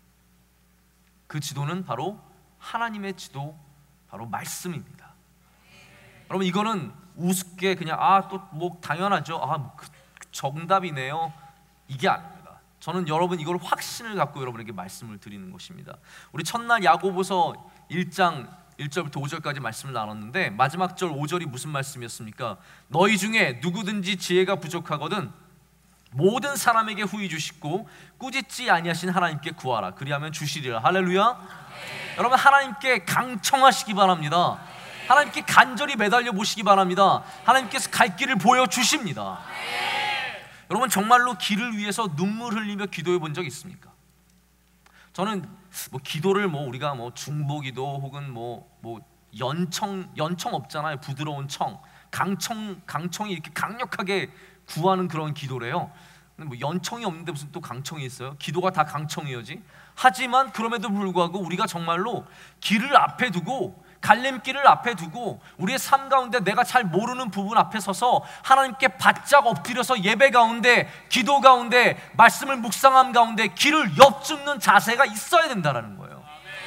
그 지도는 바로 하나님의 지도, 바로 말씀입니다. 여러분, 이거는 우습게 그냥 아, 또 뭐 당연하죠, 아, 뭐 그 정답이네요, 이게 아닙니다. 저는 여러분 이걸 확신을 갖고 여러분에게 말씀을 드리는 것입니다. 우리 첫날 야고보서 일 장 일 절부터 오 절까지 말씀을 나눴는데 마지막 절 오 절이 무슨 말씀이었습니까? 너희 중에 누구든지 지혜가 부족하거든 모든 사람에게 후히 주시고 꾸짖지 아니하신 하나님께 구하라. 그리하면 주시리라. 할렐루야. 네. 여러분, 하나님께 강청하시기 바랍니다. 네. 하나님께 간절히 매달려 보시기 바랍니다. 하나님께서 갈 길을 보여주십니다. 네. 여러분, 정말로 길을 위해서 눈물 흘리며 기도해 본 적 있습니까? 저는 뭐 기도를 뭐 우리가 뭐 중보기도 혹은 뭐, 뭐 연청, 연청 없잖아요. 부드러운 청, 강청, 강청이 이렇게 강력하게 구하는 그런 기도래요. 뭐 연청이 없는데 무슨 또 강청이 있어요? 기도가 다 강청이어지. 하지만 그럼에도 불구하고 우리가 정말로 길을 앞에 두고, 갈림길을 앞에 두고 우리의 삶 가운데 내가 잘 모르는 부분 앞에 서서 하나님께 바짝 엎드려서 예배 가운데, 기도 가운데, 말씀을 묵상함 가운데 길을 엿줍는 자세가 있어야 된다는 거예요.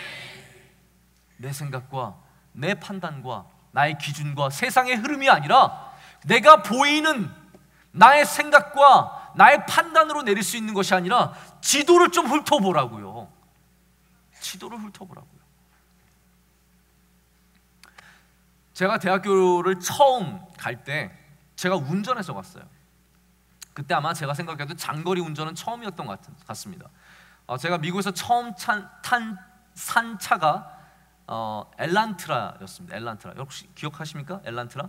내 생각과 내 판단과 나의 기준과 세상의 흐름이 아니라 내가 보이는 나의 생각과 나의 판단으로 내릴 수 있는 것이 아니라 지도를 좀 훑어보라고요. 지도를 훑어보라고요. 제가 대학교를 처음 갈 때 제가 운전해서 갔어요. 그때 아마 제가 생각해도 장거리 운전은 처음이었던 것 같습니다. 어, 제가 미국에서 처음 찬, 탄, 산 차가 어, 엘란트라였습니다. 엘란트라. 혹시 기억하십니까? 엘란트라?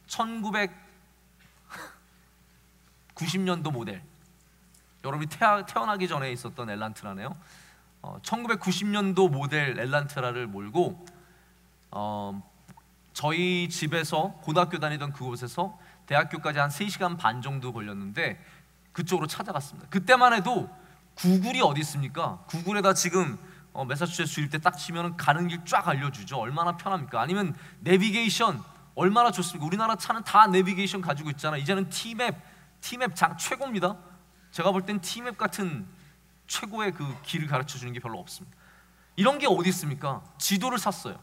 천구백구십 년도 모델. 여러분이 태어, 태어나기 전에 있었던 엘란트라네요. 어, 천구백구십 년도 모델 엘란트라를 몰고 어, 저희 집에서 고등학교 다니던 그곳에서 대학교까지 한 세 시간 반 정도 걸렸는데 그쪽으로 찾아갔습니다. 그때만 해도 구글이 어디 있습니까? 구글에다 지금 어, 매사추세츠 주일 때 딱 치면 가는 길 쫙 알려주죠. 얼마나 편합니까? 아니면 내비게이션 얼마나 좋습니까? 우리나라 차는 다 내비게이션 가지고 있잖아요. 이제는 T맵, T맵 장 최고입니다. 제가 볼 땐 T맵 같은 최고의 그 길을 가르쳐 주는 게 별로 없습니다. 이런 게 어디 있습니까? 지도를 샀어요.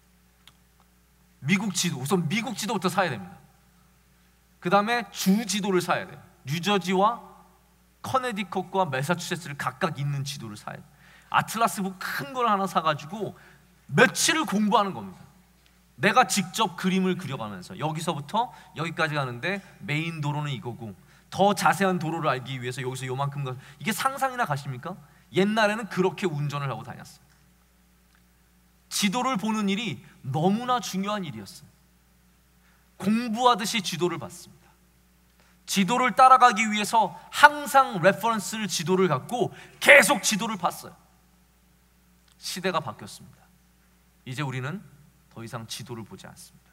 미국 지도, 우선 미국 지도부터 사야 됩니다. 그 다음에 주 지도를 사야 돼요. 뉴저지와 커네디컷과 매사추세츠를 각각 있는 지도를 사요. 아틀라스북 큰 걸 하나 사가지고 며칠을 공부하는 겁니다. 내가 직접 그림을 그려가면서 여기서부터 여기까지 가는데 메인 도로는 이거고, 더 자세한 도로를 알기 위해서 여기서 요만큼 가. 이게 상상이나 가십니까? 옛날에는 그렇게 운전을 하고 다녔어요. 지도를 보는 일이 너무나 중요한 일이었어요. 공부하듯이 지도를 봤습니다. 지도를 따라가기 위해서 항상 레퍼런스를, 지도를 갖고 계속 지도를 봤어요. 시대가 바뀌었습니다. 이제 우리는 더 이상 지도를 보지 않습니다.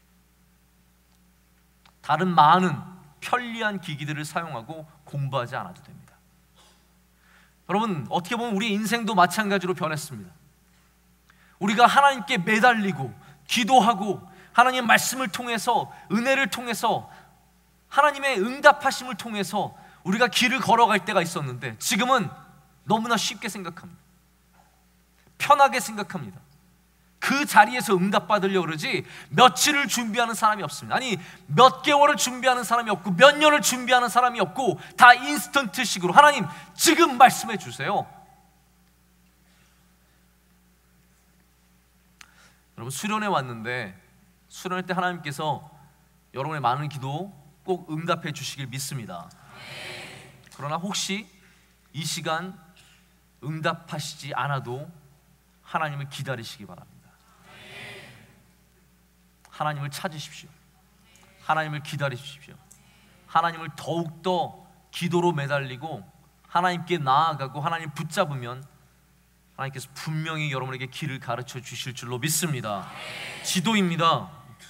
다른 많은 편리한 기기들을 사용하고 공부하지 않아도 됩니다. 여러분, 어떻게 보면 우리 인생도 마찬가지로 변했습니다. 우리가 하나님께 매달리고 기도하고 하나님의 말씀을 통해서, 은혜를 통해서, 하나님의 응답하심을 통해서 우리가 길을 걸어갈 때가 있었는데, 지금은 너무나 쉽게 생각합니다. 편하게 생각합니다. 그 자리에서 응답받으려고 그러지 며칠을 준비하는 사람이 없습니다. 아니, 몇 개월을 준비하는 사람이 없고 몇 년을 준비하는 사람이 없고, 다 인스턴트식으로 하나님 지금 말씀해 주세요. 여러분, 수련회 왔는데 수련회 때 하나님께서 여러분의 많은 기도 꼭 응답해 주시길 믿습니다. 그러나 혹시 이 시간 응답하시지 않아도 하나님을 기다리시기 바랍니다. 하나님을 찾으십시오. 하나님을 기다리십시오. 하나님을 더욱더 기도로 매달리고 하나님께 나아가고 하나님 붙잡으면 하나님께서 분명히 여러분에게 길을 가르쳐 주실 줄로 믿습니다. 지도입니다.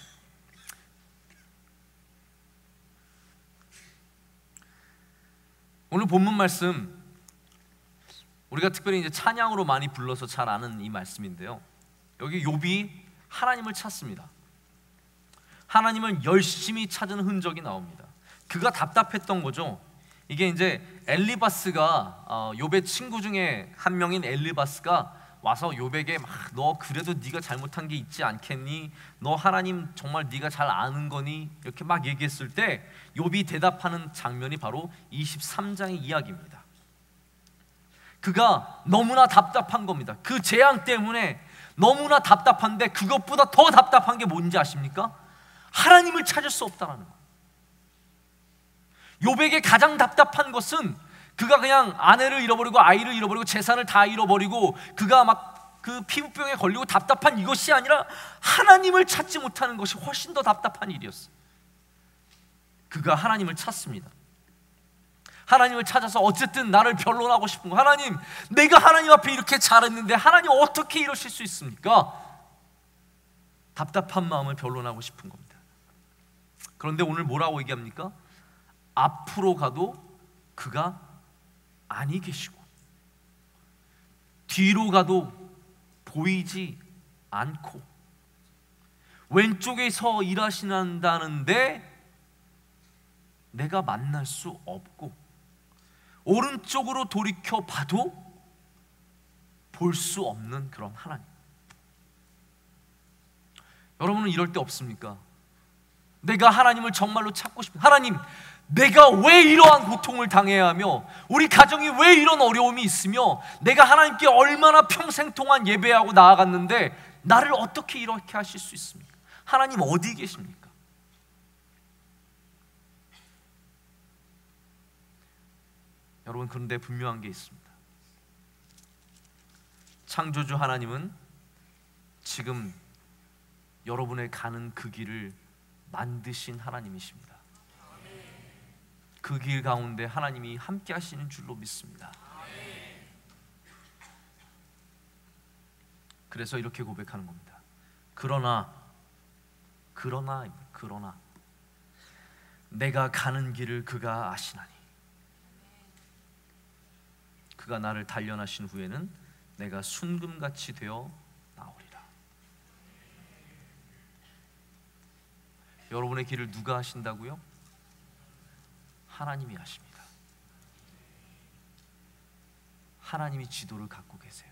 오늘 본문 말씀, 우리가 특별히 이제 찬양으로 많이 불러서 잘 아는 이 말씀인데요, 여기 욥이 하나님을 찾습니다. 하나님을 열심히 찾은 흔적이 나옵니다. 그가 답답했던 거죠. 이게 이제 엘리바스가, 어, 욥의 친구 중에 한 명인 엘리바스가 와서 욥에게 막, 너 그래도 네가 잘못한 게 있지 않겠니? 너 하나님 정말 네가 잘 아는 거니? 이렇게 막 얘기했을 때 욥이 대답하는 장면이 바로 이십삼 장의 이야기입니다. 그가 너무나 답답한 겁니다. 그 재앙 때문에 너무나 답답한데, 그것보다 더 답답한 게 뭔지 아십니까? 하나님을 찾을 수 없다는 거. 욥에게 가장 답답한 것은 그가 그냥 아내를 잃어버리고 아이를 잃어버리고 재산을 다 잃어버리고 그가 막 그 피부병에 걸리고 답답한 이것이 아니라 하나님을 찾지 못하는 것이 훨씬 더 답답한 일이었어요. 그가 하나님을 찾습니다. 하나님을 찾아서 어쨌든 나를 변론하고 싶은 거, 하나님, 내가 하나님 앞에 이렇게 잘했는데 하나님 어떻게 이러실 수 있습니까? 답답한 마음을 변론하고 싶은 겁니다. 그런데 오늘 뭐라고 얘기합니까? 앞으로 가도 그가 아니 계시고 뒤로 가도 보이지 않고 왼쪽에서 일하신다는데 내가 만날 수 없고 오른쪽으로 돌이켜 봐도 볼 수 없는 그런 하나님. 여러분은 이럴 때 없습니까? 내가 하나님을 정말로 찾고 싶은, 하나님, 내가 왜 이러한 고통을 당해야 하며 우리 가정이 왜 이런 어려움이 있으며 내가 하나님께 얼마나 평생 동안 예배하고 나아갔는데 나를 어떻게 이렇게 하실 수 있습니까? 하나님 어디 계십니까? 여러분, 그런데 분명한 게 있습니다. 창조주 하나님은 지금 여러분의 가는 그 길을 만드신 하나님이십니다. 그 길 가운데 하나님이 함께 하시는 줄로 믿습니다. 그래서 이렇게 고백하는 겁니다. 그러나 그러나 그러나 내가 가는 길을 그가 아시나니 그가 나를 단련하신 후에는 내가 순금같이 되어 나오리라. 여러분의 길을 누가 하신다고요? 하나님이 하십니다. 하나님이 지도를 갖고 계세요.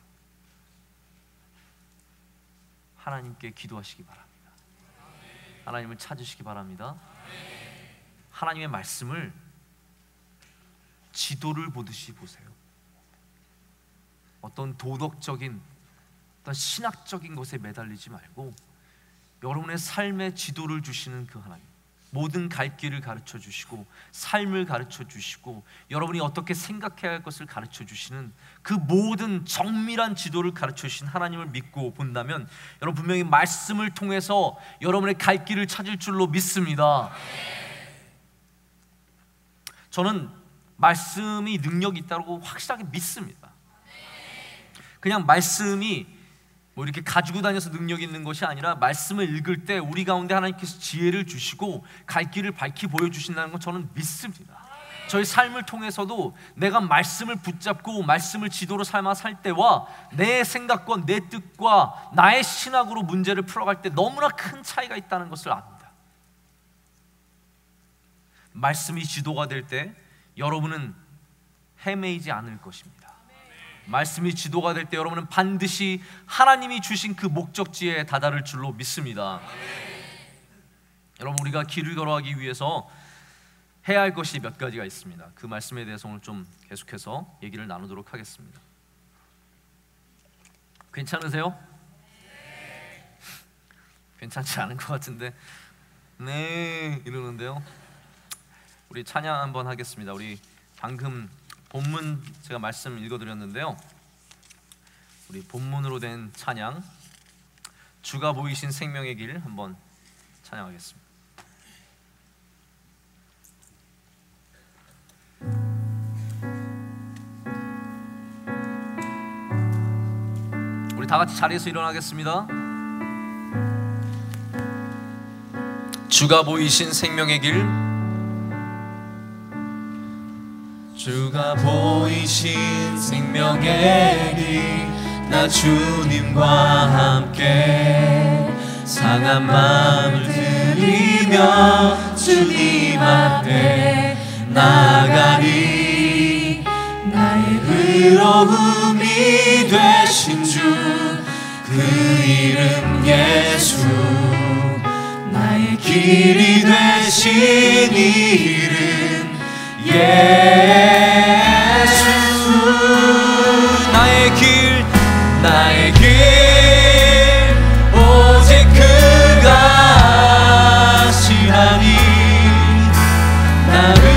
하나님께 기도하시기 바랍니다. 하나님을 찾으시기 바랍니다. 하나님의 말씀을 지도를 보듯이 보세요. 어떤 도덕적인, 어떤 신학적인 것에 매달리지 말고 여러분의 삶의 지도를 주시는 그 하나님, 모든 갈 길을 가르쳐 주시고 삶을 가르쳐 주시고 여러분이 어떻게 생각해야 할 것을 가르쳐 주시는 그 모든 정밀한 지도를 가르쳐 주신 하나님을 믿고 본다면 여러분 분명히 말씀을 통해서 여러분의 갈 길을 찾을 줄로 믿습니다. 저는 말씀이 능력이 있다고 확실하게 믿습니다. 그냥 말씀이 뭐 이렇게 가지고 다녀서 능력이 있는 것이 아니라 말씀을 읽을 때 우리 가운데 하나님께서 지혜를 주시고 갈 길을 밝히 보여주신다는 건 저는 믿습니다. 저희 삶을 통해서도 내가 말씀을 붙잡고 말씀을 지도로 삼아 살 때와 내 생각과 내 뜻과 나의 신학으로 문제를 풀어갈 때 너무나 큰 차이가 있다는 것을 압니다. 말씀이 지도가 될 때 여러분은 헤매이지 않을 것입니다. 말씀이 지도가 될 때 여러분은 반드시 하나님이 주신 그 목적지에 다다를 줄로 믿습니다. 여러분, 우리가 길을 걸어가기 위해서 해야 할 것이 몇 가지가 있습니다. 그 말씀에 대해서 오늘 좀 계속해서 얘기를 나누도록 하겠습니다. 괜찮으세요? 괜찮지 않은 것 같은데 네 이러는데요. 우리 찬양 한번 하겠습니다. 우리 방금 본문 제가 말씀 읽어드렸는데요, 우리 본문으로 된 찬양 주가 보이신 생명의 길 한번 찬양하겠습니다. 우리 다 같이 자리에서 일어나겠습니다. 주가 보이신 생명의 길, 주가 보이신 생명의 길, 나 주님과 함께 상한 마음을 들이며 주님 앞에 나가리. 나의 의로움이 되신 주, 그 이름 예수, 나의 길이 되신 이름 예수. 나의 길, 나의 길 오직 그가 아시나니. 나를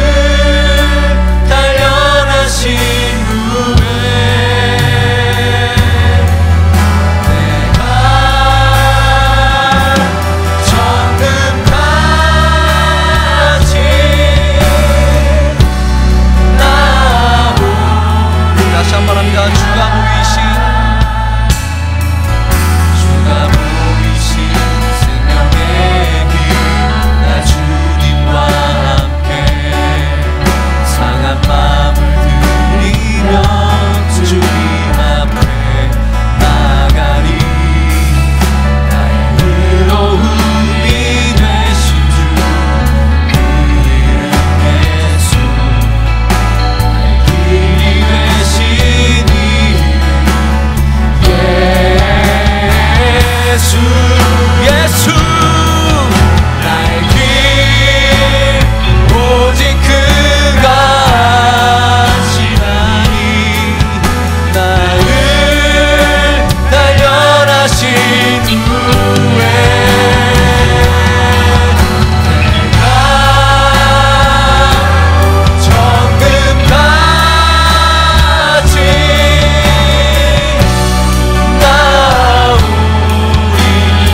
단련하신 후에 내가 정금까지 나오리. 다시 한번 합니다. 주가 보이신 주가 보이신 생명의 길, 나 주님과 함께 상한 마음을 들이며 주님 앞에 나가리. 나의 의로움이 되신 주, 그 이름 예수, 나의 길이 되신 이름 예수. 예수, 나의 길 오직 그가 아시나니. 나를 단련하신 후에 내가 정금까지 나오리.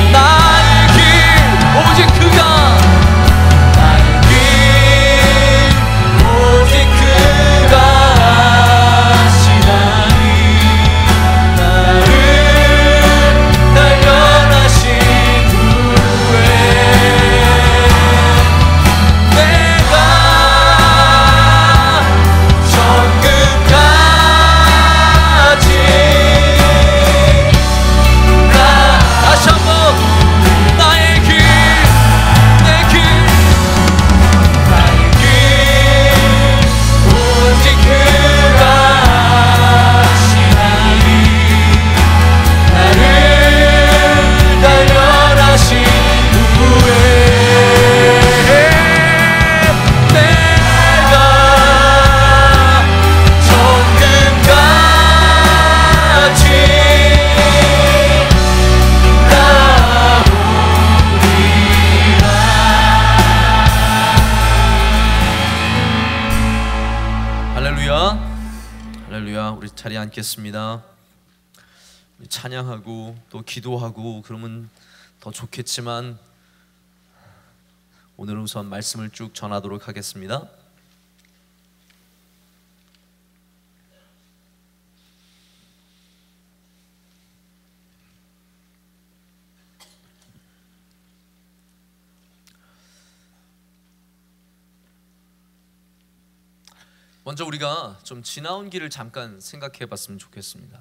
자리에 앉겠습니다. 찬양하고 또 기도하고 그러면 더 좋겠지만 오늘은 우선 말씀을 쭉 전하도록 하겠습니다. 먼저 우리가 좀 지나온 길을 잠깐 생각해 봤으면 좋겠습니다.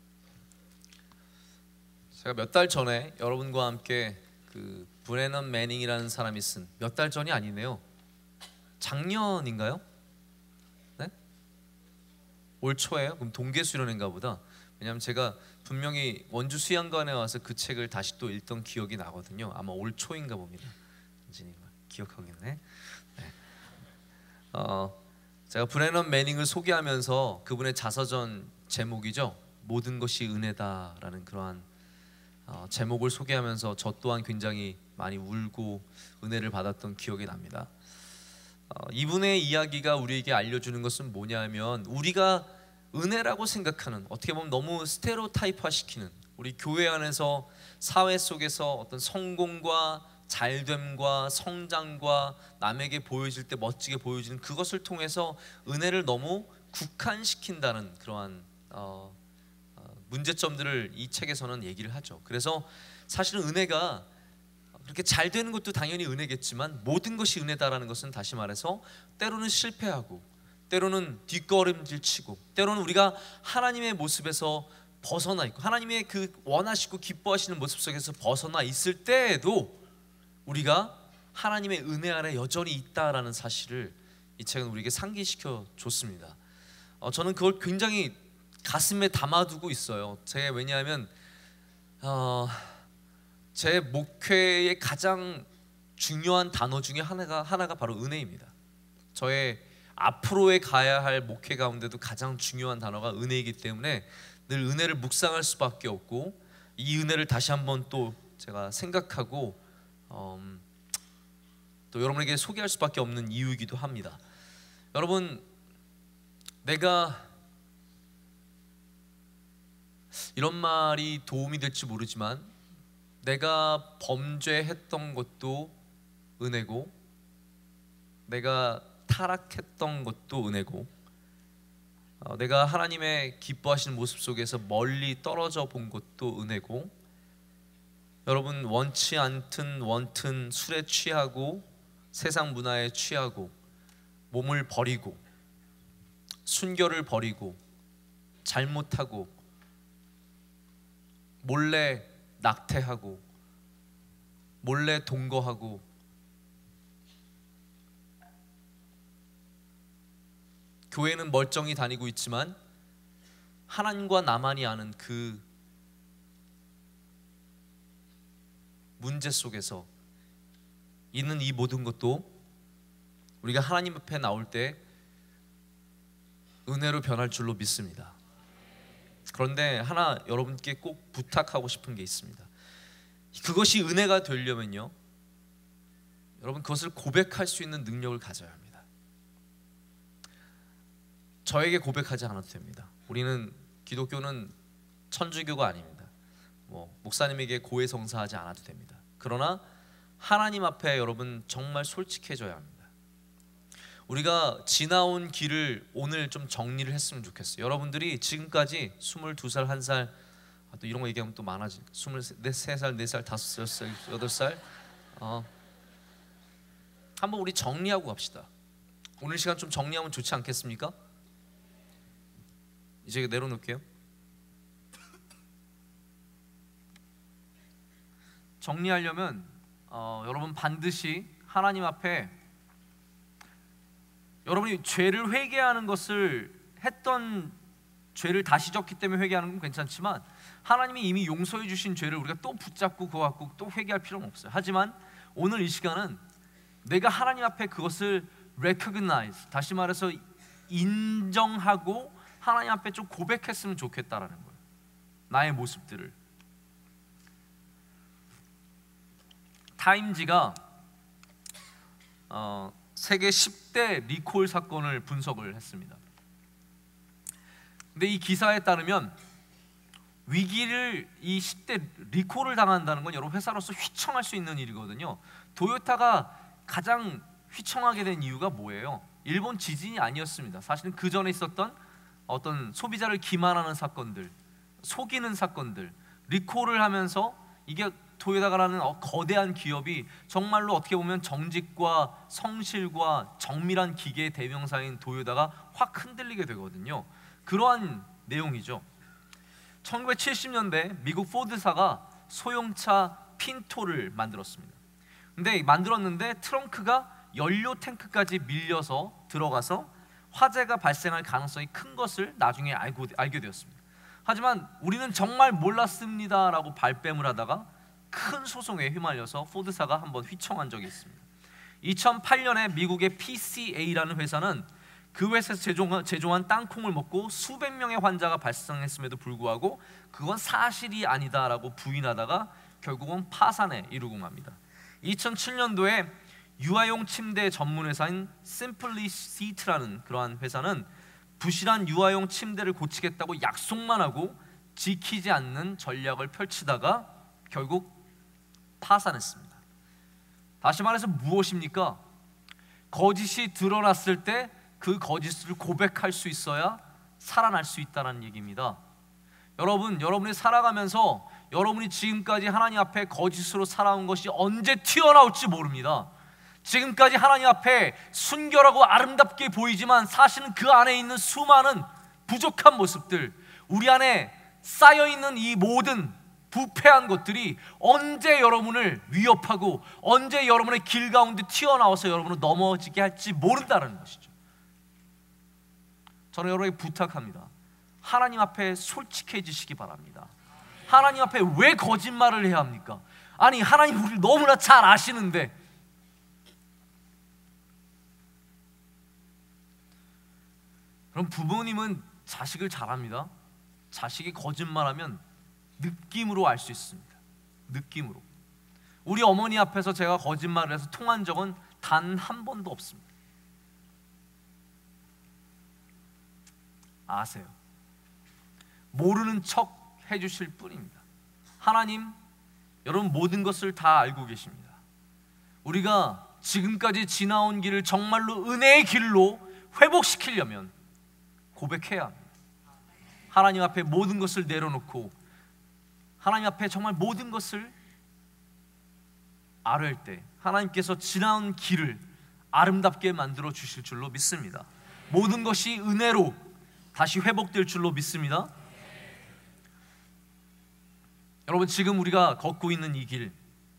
제가 몇 달 전에 여러분과 함께 그 브래넌 매닝이라는 사람이 쓴, 몇 달 전이 아니네요, 작년인가요? 네? 올 초에요? 그럼 동계 수련회인가 보다. 왜냐하면 제가 분명히 원주 수양관에 와서 그 책을 다시 또 읽던 기억이 나거든요. 아마 올 초인가 봅니다. 진이 기억하고 있네. 네. 어, 제가 브래넌 매닝을 소개하면서 그분의 자서전 제목이죠, 모든 것이 은혜다라는 그러한 어, 제목을 소개하면서 저 또한 굉장히 많이 울고 은혜를 받았던 기억이 납니다. 어, 이분의 이야기가 우리에게 알려주는 것은 뭐냐면, 우리가 은혜라고 생각하는, 어떻게 보면 너무 스테레오타입화 시키는, 우리 교회 안에서 사회 속에서 어떤 성공과 잘됨과 성장과 남에게 보여질 때 멋지게 보여지는 그것을 통해서 은혜를 너무 국한시킨다는 그러한 어, 어, 문제점들을 이 책에서는 얘기를 하죠. 그래서 사실은 은혜가 그렇게 잘 되는 것도 당연히 은혜겠지만, 모든 것이 은혜다라는 것은 다시 말해서 때로는 실패하고 때로는 뒷걸음질 치고 때로는 우리가 하나님의 모습에서 벗어나 있고 하나님의 그 원하시고 기뻐하시는 모습 속에서 벗어나 있을 때에도 우리가 하나님의 은혜 아래 여전히 있다라는 사실을 이 책은 우리에게 상기시켜 줬습니다. 어, 저는 그걸 굉장히 가슴에 담아두고 있어요. 제가 왜냐하면 어, 제 목회의 가장 중요한 단어 중에 하나가 하나가 바로 은혜입니다. 저의 앞으로의 가야 할 목회 가운데도 가장 중요한 단어가 은혜이기 때문에 늘 은혜를 묵상할 수밖에 없고, 이 은혜를 다시 한번 또 제가 생각하고 음, 또 여러분에게 소개할 수밖에 없는 이유이기도 합니다. 여러분, 내가 이런 말이 도움이 될지 모르지만 내가 범죄했던 것도 은혜고, 내가 타락했던 것도 은혜고, 어, 내가 하나님의 기뻐하시는 모습 속에서 멀리 떨어져 본 것도 은혜고, 여러분 원치 않든 원튼 술에 취하고 세상 문화에 취하고 몸을 버리고 순결을 버리고 잘못하고 몰래 낙태하고 몰래 동거하고 교회는 멀쩡히 다니고 있지만 하나님과 나만이 아는 그 문제 속에서 있는 이 모든 것도 우리가 하나님 앞에 나올 때 은혜로 변할 줄로 믿습니다. 그런데 하나 여러분께 꼭 부탁하고 싶은 게 있습니다. 그것이 은혜가 되려면요, 여러분 그것을 고백할 수 있는 능력을 가져야 합니다. 저에게 고백하지 않아도 됩니다. 우리는 기독교는 천주교가 아닙니다. 뭐 목사님에게 고해성사하지 않아도 됩니다. 그러나 하나님 앞에 여러분 정말 솔직해져야 합니다. 우리가 지나온 길을 오늘 좀 정리를 했으면 좋겠어요. 여러분들이 지금까지 스물두 살, 한 살, 아, 또 이런 거 얘기하면 또 많아지. 스물세 살, 네 살, 다섯 살, 여덟 살, 어. 한번 우리 정리하고 갑시다. 오늘 시간 좀 정리하면 좋지 않겠습니까? 이제 내려놓을게요. 정리하려면 어, 여러분 반드시 하나님 앞에 여러분이 죄를 회개하는 것을 했던 죄를 다시 졌기 때문에 회개하는 건 괜찮지만, 하나님이 이미 용서해 주신 죄를 우리가 또 붙잡고 그거 갖고 또 회개할 필요는 없어요. 하지만 오늘 이 시간은 내가 하나님 앞에 그것을 recognize, 다시 말해서 인정하고 하나님 앞에 좀 고백했으면 좋겠다라는 거예요. 나의 모습들을. 타임지가 어, 세계 십 대 리콜 사건을 분석을 했습니다. 근데 이 기사에 따르면 위기를 이 십 대 리콜을 당한다는 건 여러분 회사로서 휘청할 수 있는 일이거든요. 도요타가 가장 휘청하게 된 이유가 뭐예요? 일본 지진이 아니었습니다. 사실은 그 전에 있었던 어떤 소비자를 기만하는 사건들, 속이는 사건들, 리콜을 하면서 이게 도요타라는 거대한 기업이 정말로 어떻게 보면 정직과 성실과 정밀한 기계의 대명사인 도요타가 확 흔들리게 되거든요. 그러한 내용이죠. 천구백칠십 년대 미국 포드사가 소형차 핀토를 만들었습니다. 근데 만들었는데 트렁크가 연료 탱크까지 밀려서 들어가서 화재가 발생할 가능성이 큰 것을 나중에 알고, 알게 되었습니다. 하지만 우리는 정말 몰랐습니다 라고 발뺌을 하다가 큰 소송에 휘말려서 포드사가 한번 휘청한 적이 있습니다. 이천팔 년에 미국의 피씨에이라는 회사는 그 회사에서 제조한, 제조한 땅콩을 먹고 수백 명의 환자가 발생했음에도 불구하고 그건 사실이 아니다라고 부인하다가 결국은 파산에 이르고 맙니다. 이천칠 년도에 유아용 침대 전문 회사인 심플리시트라는 그러한 회사는 부실한 유아용 침대를 고치겠다고 약속만 하고 지키지 않는 전략을 펼치다가 결국 파산했습니다. 다시 말해서 무엇입니까? 거짓이 드러났을 때 그 거짓을 고백할 수 있어야 살아날 수 있다는 얘기입니다. 여러분, 여러분이 살아가면서 여러분이 지금까지 하나님 앞에 거짓으로 살아온 것이 언제 튀어나올지 모릅니다. 지금까지 하나님 앞에 순결하고 아름답게 보이지만 사실은 그 안에 있는 수많은 부족한 모습들, 우리 안에 쌓여있는 이 모든 부패한 것들이 언제 여러분을 위협하고 언제 여러분의 길 가운데 튀어나와서 여러분을 넘어지게 할지 모른다는 것이죠. 저는 여러분에게 부탁합니다. 하나님 앞에 솔직해지시기 바랍니다. 하나님 앞에 왜 거짓말을 해야 합니까? 아니, 하나님 우리를 너무나 잘 아시는데. 그럼 부모님은 자식을 잘 압니다. 자식이 거짓말하면 느낌으로 알 수 있습니다. 느낌으로. 우리 어머니 앞에서 제가 거짓말을 해서 통한 적은 단 한 번도 없습니다. 아세요? 모르는 척 해주실 뿐입니다. 하나님, 여러분 모든 것을 다 알고 계십니다. 우리가 지금까지 지나온 길을 정말로 은혜의 길로 회복시키려면 고백해야 합니다. 하나님 앞에 모든 것을 내려놓고 하나님 앞에 정말 모든 것을 아뢰을 때 하나님께서 지나온 길을 아름답게 만들어 주실 줄로 믿습니다. 모든 것이 은혜로 다시 회복될 줄로 믿습니다. 여러분, 지금 우리가 걷고 있는 이 길,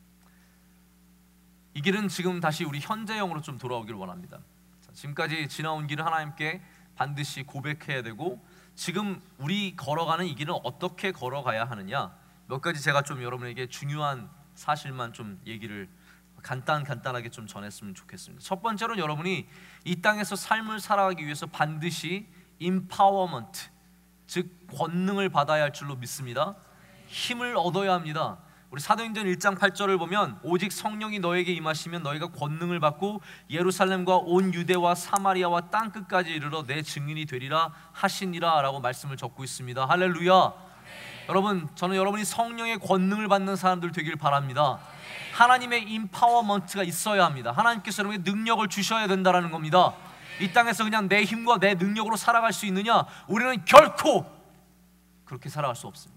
이 길은 지금 다시 우리 현재형으로 좀 돌아오길 원합니다. 자, 지금까지 지나온 길을 하나님께 반드시 고백해야 되고, 지금 우리 걸어가는 이 길은 어떻게 걸어가야 하느냐, 몇 가지 제가 좀 여러분에게 중요한 사실만 좀 얘기를 간단 간단하게 좀 전했으면 좋겠습니다. 첫 번째로 여러분이 이 땅에서 삶을 살아가기 위해서 반드시 empowerment, 즉 권능을 받아야 할 줄로 믿습니다. 힘을 얻어야 합니다. 우리 사도행전 일 장 팔 절을 보면 오직 성령이 너에게 임하시면 너희가 권능을 받고 예루살렘과 온 유대와 사마리아와 땅 끝까지 이르러 내 증인이 되리라 하시니라 라고 말씀을 적고 있습니다. 할렐루야. 네. 여러분, 저는 여러분이 성령의 권능을 받는 사람들 되길 바랍니다. 네. 하나님의 임파워먼트가 있어야 합니다. 하나님께서 여러분에게 능력을 주셔야 된다는 겁니다. 이 땅에서 그냥 내 힘과 내 능력으로 살아갈 수 있느냐? 우리는 결코 그렇게 살아갈 수 없습니다.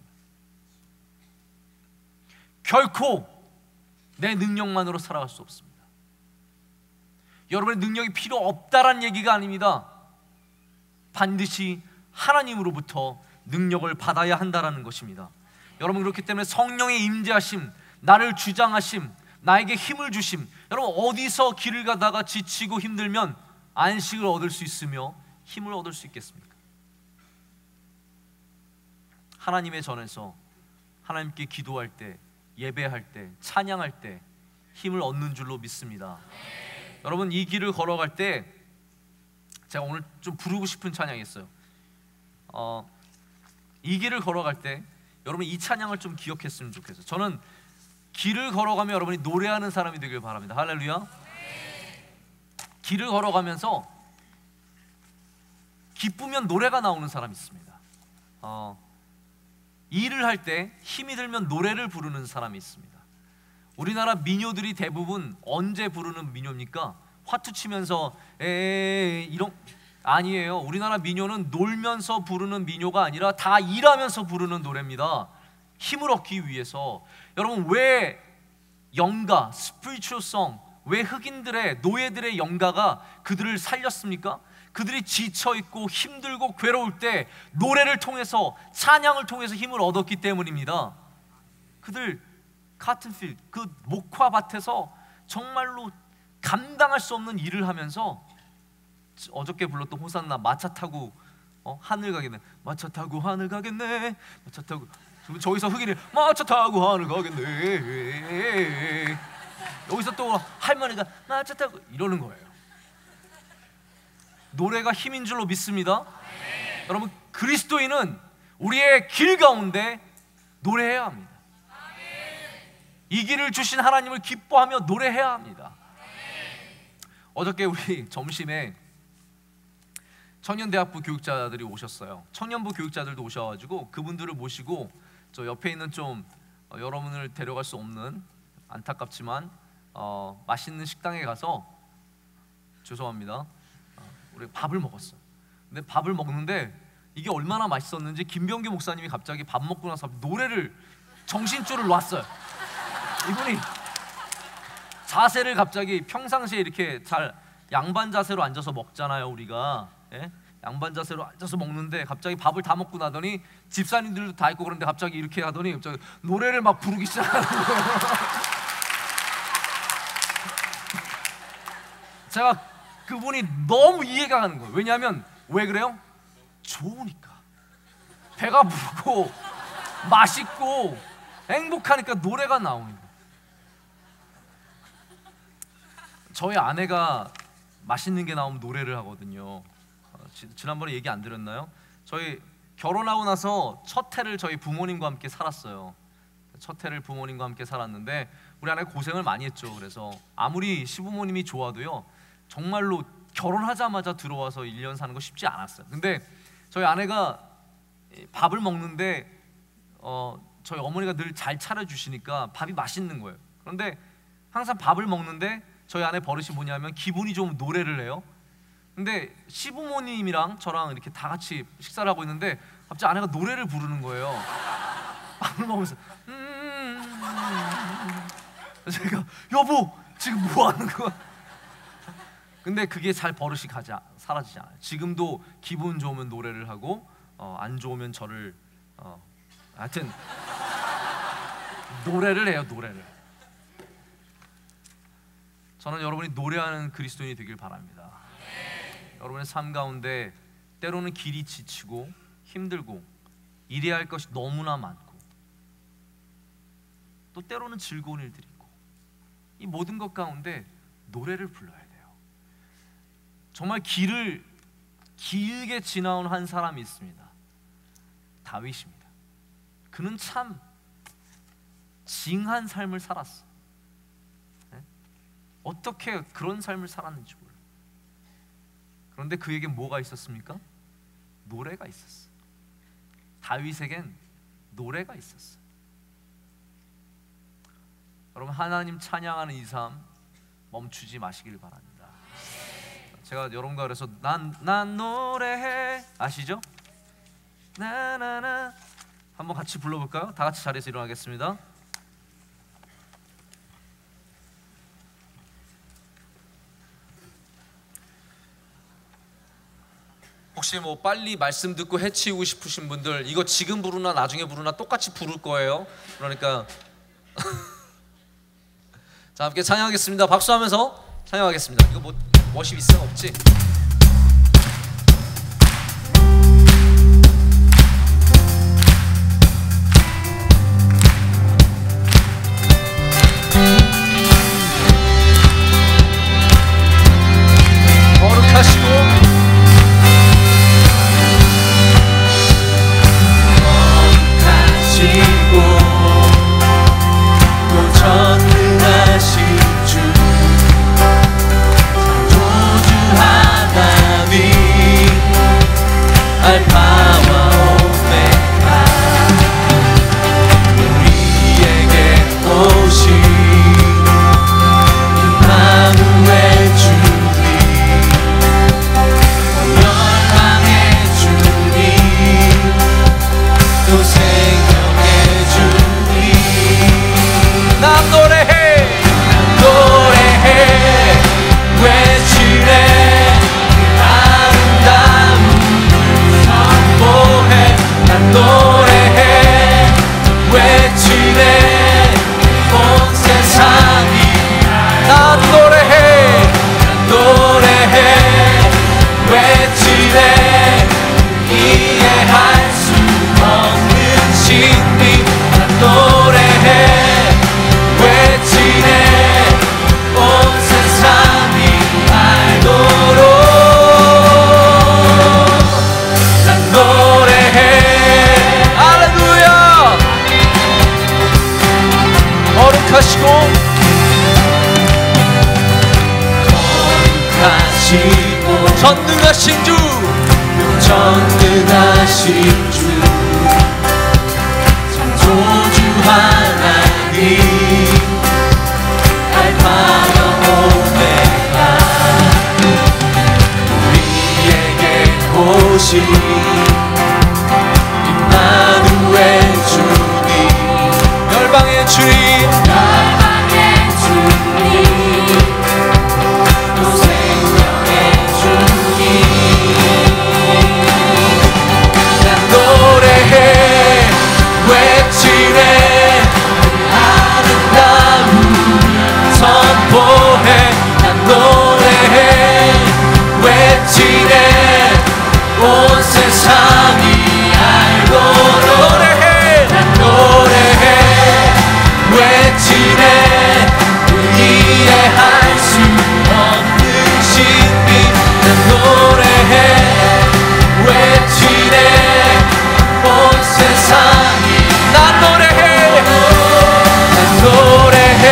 결코 내 능력만으로 살아갈 수 없습니다. 여러분의 능력이 필요 없다란 얘기가 아닙니다. 반드시 하나님으로부터 능력을 받아야 한다는 것입니다. 여러분, 그렇기 때문에 성령의 임재하심, 나를 주장하심, 나에게 힘을 주심, 여러분 어디서 길을 가다가 지치고 힘들면 안식을 얻을 수 있으며 힘을 얻을 수 있겠습니까? 하나님의 전에서 하나님께 기도할 때, 예배할 때, 찬양할 때 힘을 얻는 줄로 믿습니다. 네. 여러분, 이 길을 걸어갈 때 제가 오늘 좀 부르고 싶은 찬양이 있어요. 어, 이 길을 걸어갈 때 여러분 이 찬양을 좀 기억했으면 좋겠어요. 저는 길을 걸어가며 여러분이 노래하는 사람이 되길 바랍니다. 할렐루야. 네. 길을 걸어가면서 기쁘면 노래가 나오는 사람이 있습니다. 어, 일을 할 때 힘이 들면 노래를 부르는 사람이 있습니다. 우리나라 민요들이 대부분 언제 부르는 민요입니까? 화투 치면서 에이 이런 아니에요. 우리나라 민요는 놀면서 부르는 민요가 아니라 다 일하면서 부르는 노래입니다. 힘을 얻기 위해서. 여러분, 왜 영가, 스피리추얼송, 왜 흑인들의 노예들의 영가가 그들을 살렸습니까? 그들이 지쳐있고 힘들고 괴로울 때 노래를 통해서, 찬양을 통해서 힘을 얻었기 때문입니다. 그들 카튼필드, 그 목화밭에서 정말로 감당할 수 없는 일을 하면서, 어저께 불렀던 호산나, 마차 타고 어? 하늘 가겠네, 마차 타고 하늘 가겠네, 마차 타고, 저기서 흑인이 마차 타고 하늘 가겠네, 여기서 또 할머니가 마차 타고 이러는 거예요. 노래가 힘인 줄로 믿습니다. 네. 여러분, 그리스도인은 우리의 길 가운데 노래해야 합니다. 네. 이 길을 주신 하나님을 기뻐하며 노래해야 합니다. 네. 어저께 우리 점심에 청년대학부 교육자들이 오셨어요. 청년부 교육자들도 오셔가지고 그분들을 모시고 저 옆에 있는 좀 어, 여러분을 데려갈 수 없는, 안타깝지만 어, 맛있는 식당에 가서, 죄송합니다, 어, 우리 밥을 먹었어요. 근데 밥을 먹는데 이게 얼마나 맛있었는지 김병규 목사님이 갑자기 밥 먹고 나서 노래를, 정신줄을 놨어요. 이분이 자세를 갑자기, 평상시에 이렇게 잘 양반 자세로 앉아서 먹잖아요 우리가. 예? 양반 자세로 앉아서 먹는데 갑자기 밥을 다 먹고 나더니, 집사님들도 다 있고 그런데 갑자기 이렇게 하더니 갑자기 노래를 막 부르기 시작하는 거예요. 제가 그분이 너무 이해가 가는 거예요. 왜냐하면, 왜 그래요? 좋으니까. 배가 부르고 맛있고 행복하니까 노래가 나오는 거예요. 저희 아내가 맛있는 게 나오면 노래를 하거든요. 어, 지, 지난번에 얘기 안 드렸나요? 저희 결혼하고 나서 첫 해를 저희 부모님과 함께 살았어요. 첫 해를 부모님과 함께 살았는데 우리 아내가 고생을 많이 했죠. 그래서 아무리 시부모님이 좋아도요, 정말로 결혼하자마자 들어와서 일 년 사는 거 쉽지 않았어요. 근데 저희 아내가 밥을 먹는데 어, 저희 어머니가 늘 잘 차려주시니까 밥이 맛있는 거예요. 그런데 항상 밥을 먹는데 저희 아내 버릇이 뭐냐면, 기분이 좋으면 노래를 해요. 근데 시부모님이랑 저랑 이렇게 다 같이 식사를 하고 있는데 갑자기 아내가 노래를 부르는 거예요. 밥을 먹으면서 음... 그래서 제가, 여보 지금 뭐 하는 거야? 근데 그게 잘 버릇이 가지, 사라지지 않아요. 지금도 기분 좋으면 노래를 하고 어, 안 좋으면 저를 어, 하여튼 노래를 해요. 노래를. 저는 여러분이 노래하는 그리스도인이 되길 바랍니다. 네. 여러분의 삶 가운데 때로는 길이 지치고 힘들고 일해야 할 것이 너무나 많고, 또 때로는 즐거운 일들이 있고, 이 모든 것 가운데 노래를 불러야 돼요. 정말 길을 길게 지나온 한 사람이 있습니다. 다윗입니다. 그는 참 징한 삶을 살았어. 네? 어떻게 그런 삶을 살았는지 몰라요. 그런데 그에게 뭐가 있었습니까? 노래가 있었어. 다윗에겐 노래가 있었어. 여러분, 하나님 찬양하는 이 삶 멈추지 마시길 바랍니다. 제가 여러분과 그래서 난, 난 노래해, 아시죠? 나나나 한번 같이 불러볼까요? 다 같이 자리에서 일어나겠습니다. 혹시 뭐 빨리 말씀 듣고 해치우고 싶으신 분들, 이거 지금 부르나 나중에 부르나 똑같이 부를 거예요. 그러니까 자, 함께 찬양하겠습니다. 박수하면서 찬양하겠습니다. 이거 뭐 멋이 있으면 없지? 거룩하시고 거룩하시고 또 전능하신 주, 창조주하신 거룩하시고 거룩하시고 전능하신 주 전능하신 주 창조주 하나님 알파와 오메가 우리에게 오신 임마누엘 주님 열방의 주님 열방의 주님 또 생명의 주님 난 노래해 외치네 아름다운 선포해 난 노래해 외치네 온 세상이 알고 노래해 난 노래해 외치네 이해할 수 없는 신비 난 노래해 외치네 온 세상이 난 노래해 난 노래해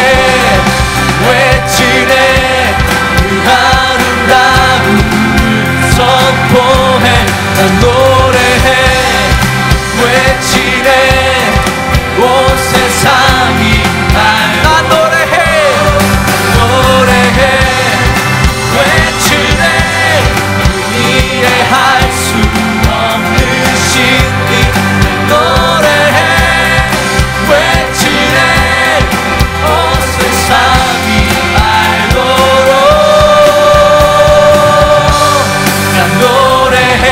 외치네 그 아름다움을 선포해 난 노래해 외치네 온 세상이 날 난 노래해 노래해 외치네 이해할 수 없는 신비 노래해 외치네 온 세상이 알도록 난 노래해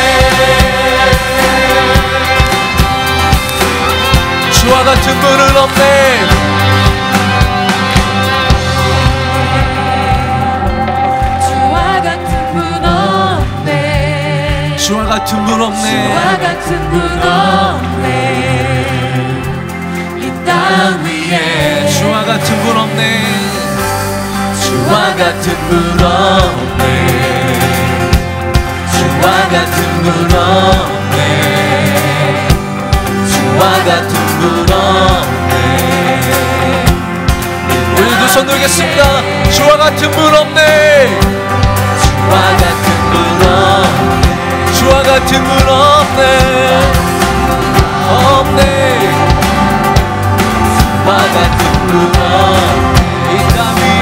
주와 같은 분은 없네 주와 같은 분 없네 주와 같은 분 주와 없네 같은 분 없네 이 땅 위에 주와 같은 분 없네 주와 같은 분 없네 주와 같은 분 없네 주와 같은 분 없네 우리도 손 들겠습니다 주와 같은 분 없네 주와 같은 분 없네 주와 같은 분 없네 없네 주와 같은 분 없네 이 땅 위에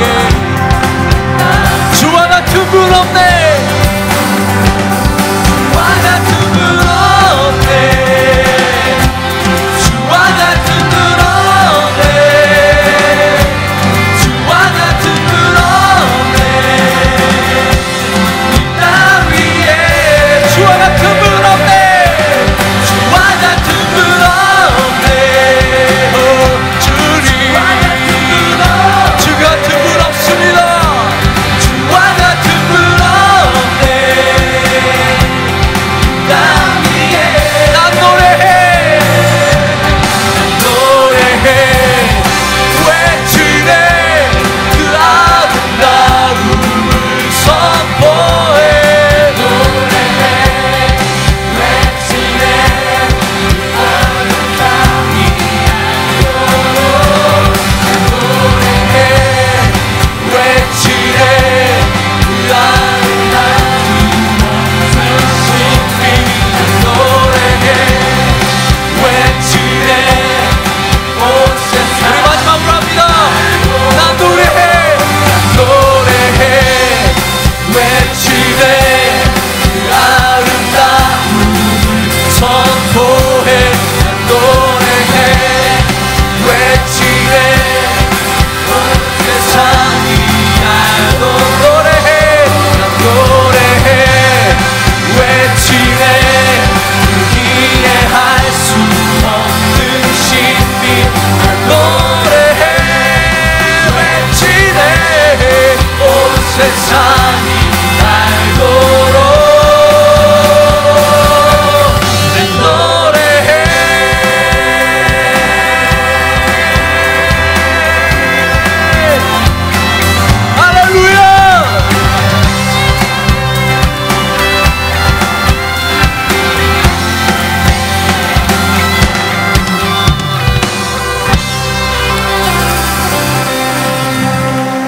주와 같은 분 없네 주와 같은 분 없네 주와 같은 분 없네 주와 같은 분 없네 이 땅 위에 주와 같은 분 없네 주와 같은 분 없네 주님 주와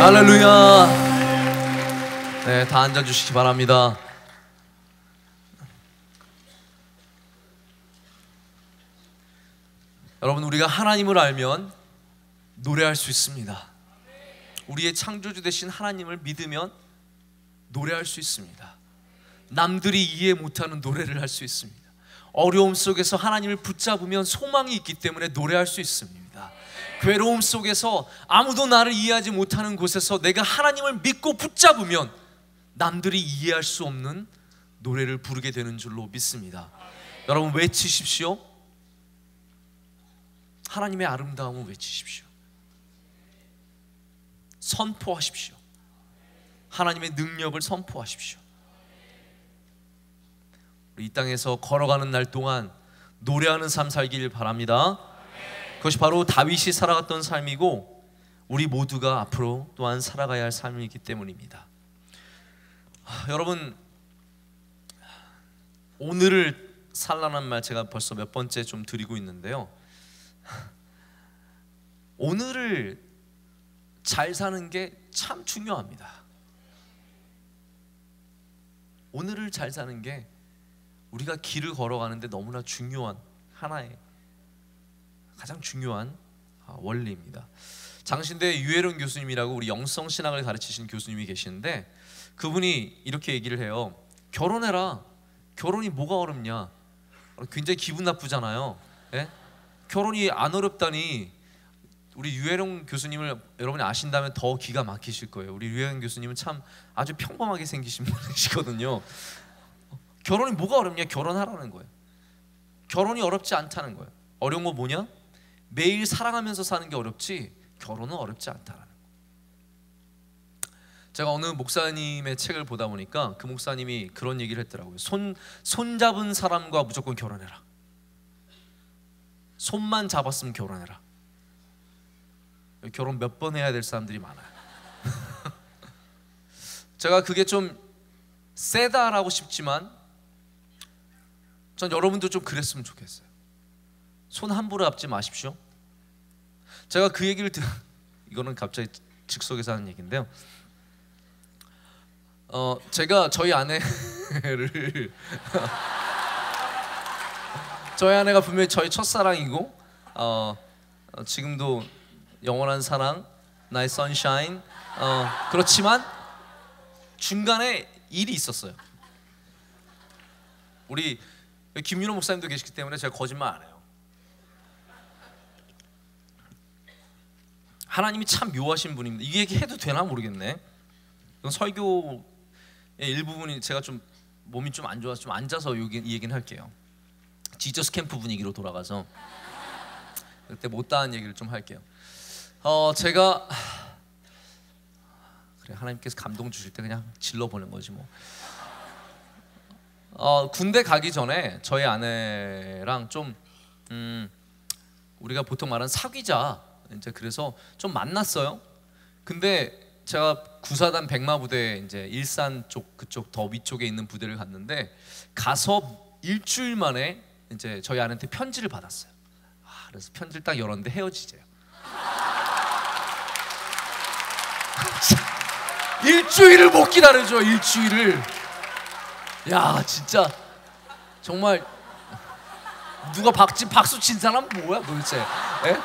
할렐루야. 네, 다 앉아주시기 바랍니다. 여러분, 우리가 하나님을 알면 노래할 수 있습니다. 우리의 창조주 되신 하나님을 믿으면 노래할 수 있습니다. 남들이 이해 못하는 노래를 할 수 있습니다. 어려움 속에서 하나님을 붙잡으면 소망이 있기 때문에 노래할 수 있습니다. 괴로움 속에서 아무도 나를 이해하지 못하는 곳에서 내가 하나님을 믿고 붙잡으면 남들이 이해할 수 없는 노래를 부르게 되는 줄로 믿습니다. 여러분, 외치십시오. 하나님의 아름다움을 외치십시오. 선포하십시오. 하나님의 능력을 선포하십시오. 이 땅에서 걸어가는 날 동안 노래하는 삶 살길 바랍니다. 그것이 바로 다윗이 살아갔던 삶이고 우리 모두가 앞으로 또한 살아가야 할 삶이기 때문입니다. 하, 여러분, 오늘을 살라는 말 제가 벌써 몇 번째 좀 드리고 있는데요. 오늘을 잘 사는 게 참 중요합니다. 오늘을 잘 사는 게 우리가 길을 걸어가는데 너무나 중요한 하나의 가장 중요한 원리입니다. 장신대 유혜론 교수님이라고 우리 영성신학을 가르치신 교수님이 계시는데 그분이 이렇게 얘기를 해요. 결혼해라. 결혼이 뭐가 어렵냐. 굉장히 기분 나쁘잖아요. 예? 결혼이 안 어렵다니. 우리 유혜론 교수님을 여러분이 아신다면 더 기가 막히실 거예요. 우리 유혜론 교수님은 참 아주 평범하게 생기신 분이시거든요. 결혼이 뭐가 어렵냐? 결혼하라는 거예요. 결혼이 어렵지 않다는 거예요. 어려운 거 뭐냐? 매일 사랑하면서 사는 게 어렵지 결혼은 어렵지 않다는 거예요. 제가 어느 목사님의 책을 보다 보니까 그 목사님이 그런 얘기를 했더라고요. 손, 손 잡은 사람과 무조건 결혼해라. 손만 잡았으면 결혼해라. 결혼 몇 번 해야 될 사람들이 많아요. 제가 그게 좀 세다라고 싶지만 전 여러분도 좀 그랬으면 좋겠어요. 손 함부로 잡지 마십시오. 제가 그 얘기를 들... 이거는 갑자기 즉석에서 하는 얘기인데요. 어, 제가 저희 아내를 저희 아내가 분명히 저희 첫사랑이고 어, 어, 지금도 영원한 사랑, 나의 선샤인. 어, 그렇지만 중간에 일이 있었어요. 우리 김윤호 목사님도 계시기 때문에 제가 거짓말 안 해요. 하나님이 참 묘하신 분입니다. 이 얘기 해도 되나 모르겠네. 이건 설교의 일부분이 제가 좀 몸이 좀 안 좋아서 좀 앉아서 이 얘기는 할게요. 지저스 캠프 분위기로 돌아가서 그때 못다한 얘기를 좀 할게요. 어 제가 그래 하나님께서 감동 주실 때 그냥 질러 보는 거지 뭐. 어 군대 가기 전에 저희 아내랑 좀 음, 우리가 보통 말하는 사귀자 이제 그래서 좀 만났어요. 근데 제가 구사단 백마부대 이제 일산 쪽 그쪽 더 위쪽에 있는 부대를 갔는데 가서 일주일 만에 이제 저희 아내한테 편지를 받았어요. 아, 그래서 편지를 딱 열었는데 헤어지재요. 일주일을 못 기다려줘. 일주일을. 야 진짜 정말 누가 박지 박수 친 사람 뭐야 도대체? 에?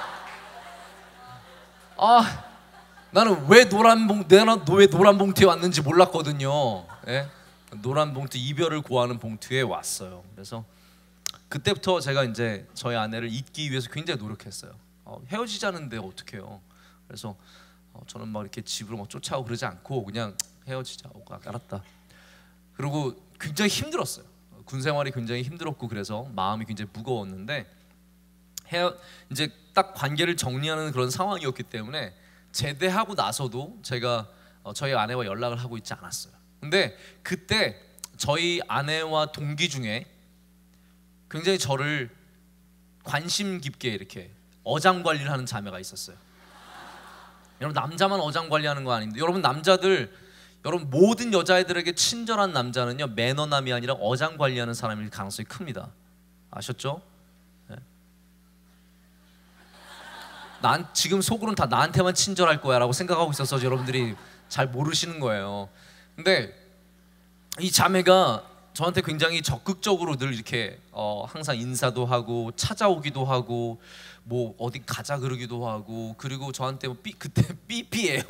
아 나는 왜 노란 봉 내가 왜 노란 봉투에 왔는지 몰랐거든요. 에? 노란 봉투 이별을 고하는 봉투에 왔어요. 그래서 그때부터 제가 이제 저희 아내를 잊기 위해서 굉장히 노력했어요. 어, 헤어지자는데 어떡해요? 그래서 어, 저는 막 이렇게 집으로 막 쫓아오고 그러지 않고 그냥 헤어지자. 어, 알았다. 그리고 굉장히 힘들었어요. 군 생활이 굉장히 힘들었고 그래서 마음이 굉장히 무거웠는데 헤어 이제 딱 관계를 정리하는 그런 상황이었기 때문에 제대하고 나서도 제가 어, 저희 아내와 연락을 하고 있지 않았어요. 근데 그때 저희 아내와 동기 중에 굉장히 저를 관심 깊게 이렇게 어장 관리를 하는 자매가 있었어요. 여러분 남자만 어장 관리하는 거 아닌데 여러분 남자들 여러분 모든 여자애들에게 친절한 남자는요 매너남이 아니라 어장 관리하는 사람일 가능성이 큽니다. 아셨죠? 네. 난 지금 속으로는 다 나한테만 친절할 거야라고 생각하고 있어서 여러분들이 잘 모르시는 거예요. 근데 이 자매가 저한테 굉장히 적극적으로 늘 이렇게 어, 항상 인사도 하고 찾아오기도 하고 뭐 어디 가자 그러기도 하고, 그리고 저한테 뭐 삐, 그때 삐삐예요.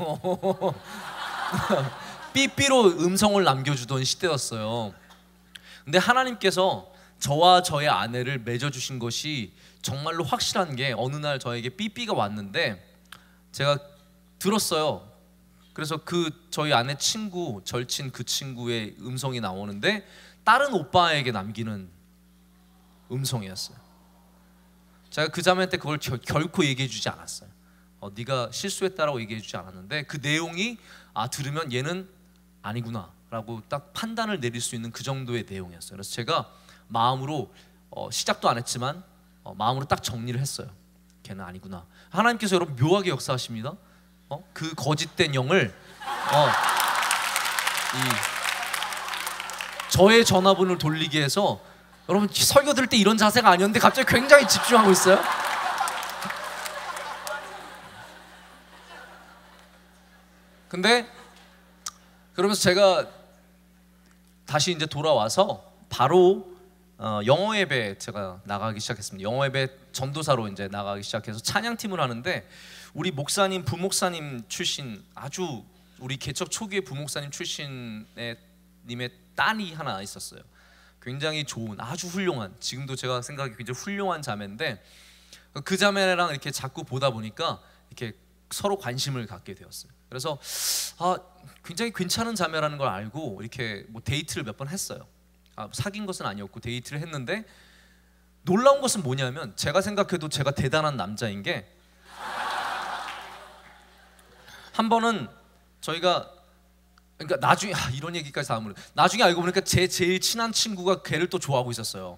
삐삐로 음성을 남겨주던 시대였어요. 근데 하나님께서 저와 저의 아내를 맺어주신 것이 정말로 확실한 게, 어느 날 저에게 삐삐가 왔는데 제가 들었어요. 그래서 그 저희 아내 친구, 절친 그 친구의 음성이 나오는데 다른 오빠에게 남기는 음성이었어요. 제가 그 자매한테 그걸 겨, 결코 얘기해주지 않았어요. 어, 네가 실수했다라고 얘기해주지 않았는데 그 내용이 아 들으면 얘는 아니구나 라고 딱 판단을 내릴 수 있는 그 정도의 내용이었어요. 그래서 제가 마음으로 어, 시작도 안 했지만 어, 마음으로 딱 정리를 했어요. 걔는 아니구나. 하나님께서 여러분 묘하게 역사하십니다. 어? 그 거짓된 영을 어, 이 저의 전화번호를 돌리게 해서, 여러분 설교 들을 때 이런 자세가 아니었는데 갑자기 굉장히 집중하고 있어요. 근데 그러면서 제가 다시 이제 돌아와서 바로 어, 영어 예배 제가 나가기 시작했습니다. 영어 예배 전도사로 이제 나가기 시작해서 찬양팀을 하는데, 우리 목사님, 부목사님 출신, 아주 우리 개척 초기의 부목사님 출신의 님의 딸이 하나 있었어요. 굉장히 좋은, 아주 훌륭한, 지금도 제가 생각하기 굉장히 훌륭한 자매인데, 그 자매랑 이렇게 자꾸 보다 보니까 이렇게 서로 관심을 갖게 되었어요. 그래서 아, 굉장히 괜찮은 자매라는 걸 알고 이렇게 뭐 데이트를 몇 번 했어요. 아, 사귄 것은 아니었고 데이트를 했는데, 놀라운 것은 뭐냐면, 제가 생각해도 제가 대단한 남자인 게, 한 번은 저희가, 그러니까 나중에 아, 이런 얘기까지 다 하면 나중에 알고 보니까 제 제일 친한 친구가 걔를 또 좋아하고 있었어요.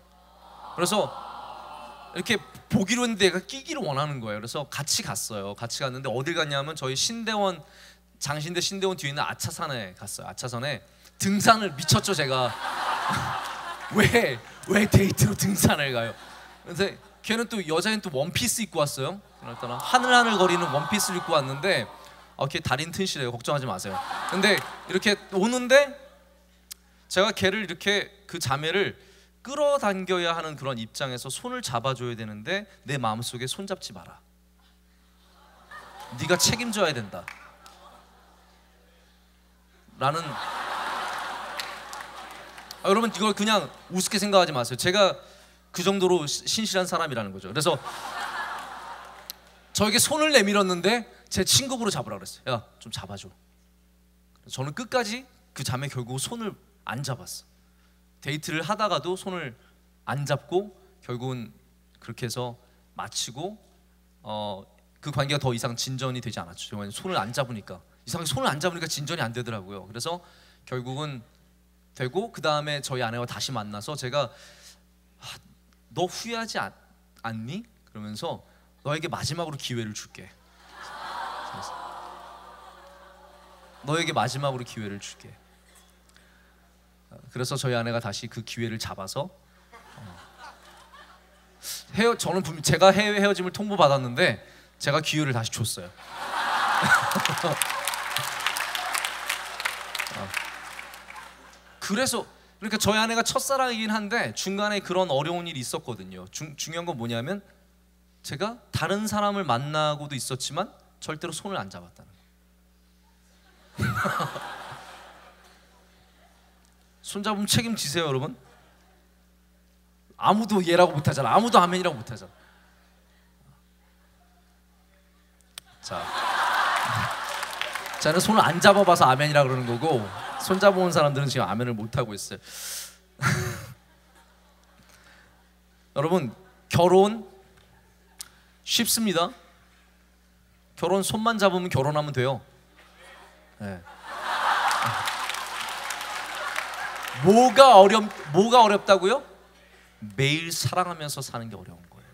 그래서 이렇게 보기로 했는데 얘가 끼기를 원하는 거예요. 그래서 같이 갔어요. 같이 갔는데 어딜 갔냐면 저희 신대원, 장신대 신대원 뒤에 있는 아차산에 갔어요. 아차산에 등산을 미쳤죠 제가. 왜, 왜 데이트로 등산을 가요? 근데 걔는 또, 여자애는 또 원피스 입고 왔어요. 그랬더니 하늘하늘 거리는 원피스를 입고 왔는데 아, 걔 다리는 튼실해요. 걱정하지 마세요. 근데 이렇게 오는데 제가 걔를 이렇게, 그 자매를 끌어당겨야 하는 그런 입장에서 손을 잡아줘야 되는데 내 마음속에 손 잡지 마라, 네가 책임져야 된다 라는, 아, 여러분 이걸 그냥 우습게 생각하지 마세요. 제가 그 정도로 신실한 사람이라는 거죠. 그래서 저에게 손을 내밀었는데 제 친구분으로 잡으라 그랬어요. 야, 좀 잡아줘. 저는 끝까지 그 자매 결국 손을 안 잡았어. 데이트를 하다가도 손을 안 잡고 결국은 그렇게 해서 마치고 어, 그 관계가 더 이상 진전이 되지 않았죠. 손을 안 잡으니까, 이상하게 손을 안 잡으니까 진전이 안 되더라고요. 그래서 결국은 되고, 그 다음에 저희 아내와 다시 만나서 제가 아, 너 후회하지 않, 않니? 그러면서 너에게 마지막으로 기회를 줄게. 너에게 마지막으로 기회를 줄게. 그래서 저희 아내가 다시 그 기회를 잡아서 어, 헤어, 저는 분명 제가 해외 헤어짐을 통보받았는데 제가 기회를 다시 줬어요. 어. 그래서 그러니까 저희 아내가 첫사랑이긴 한데 중간에 그런 어려운 일이 있었거든요. 중, 중요한 건 뭐냐면, 제가 다른 사람을 만나고도 있었지만 절대로 손을 안 잡았다는 거예요. 손 잡으면 책임지세요 여러분. 아무도 얘라고 못하잖아. 아무도 아멘이라고 못하잖아. 자, 저는 손을 안 잡아봐서 아멘이라 그러는 거고, 손 잡아온 사람들은 지금 아멘을 못하고 있어요. 여러분, 결혼 쉽습니다. 결혼 손만 잡으면 결혼하면 돼요. 네. 뭐가 어렵 뭐가 어렵다고요? 매일 사랑하면서 사는 게 어려운 거예요.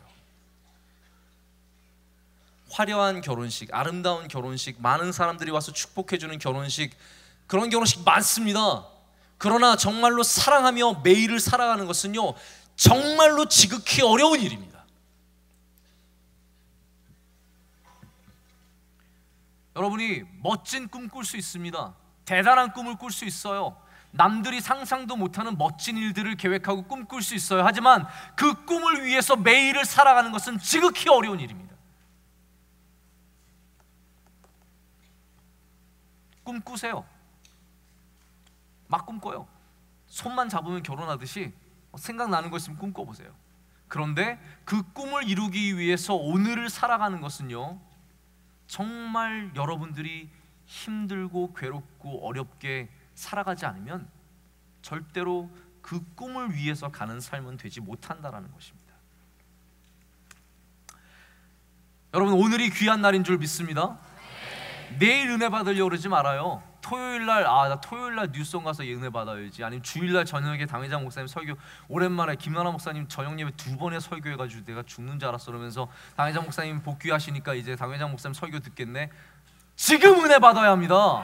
화려한 결혼식, 아름다운 결혼식, 많은 사람들이 와서 축복해주는 결혼식, 그런 결혼식 많습니다. 그러나 정말로 사랑하며 매일을 살아가는 것은요, 정말로 지극히 어려운 일입니다. 여러분이 멋진 꿈 꿀 수 있습니다. 대단한 꿈을 꿀 수 있어요. 남들이 상상도 못하는 멋진 일들을 계획하고 꿈꿀 수 있어요. 하지만 그 꿈을 위해서 매일을 살아가는 것은 지극히 어려운 일입니다. 꿈꾸세요. 막 꿈꿔요. 손만 잡으면 결혼하듯이 생각나는 거 있으면 꿈꿔보세요. 그런데 그 꿈을 이루기 위해서 오늘을 살아가는 것은요, 정말 여러분들이 힘들고 괴롭고 어렵게 살아가지 않으면 절대로 그 꿈을 위해서 가는 삶은 되지 못한다라는 것입니다. 여러분, 오늘이 귀한 날인 줄 믿습니다. 내일 은혜 받으려고 그러지 말아요. 토요일날 아 나 토요일날 뉴스원 가서 은혜 받아야지, 아니면 주일날 저녁에 당회장 목사님 설교, 오랜만에 김나나 목사님 저녁 예배 두 번에 설교해가지고 내가 죽는 줄 알았어 그러면서 당회장 목사님 복귀하시니까 이제 당회장 목사님 설교 듣겠네. 지금 은혜 받아야 합니다.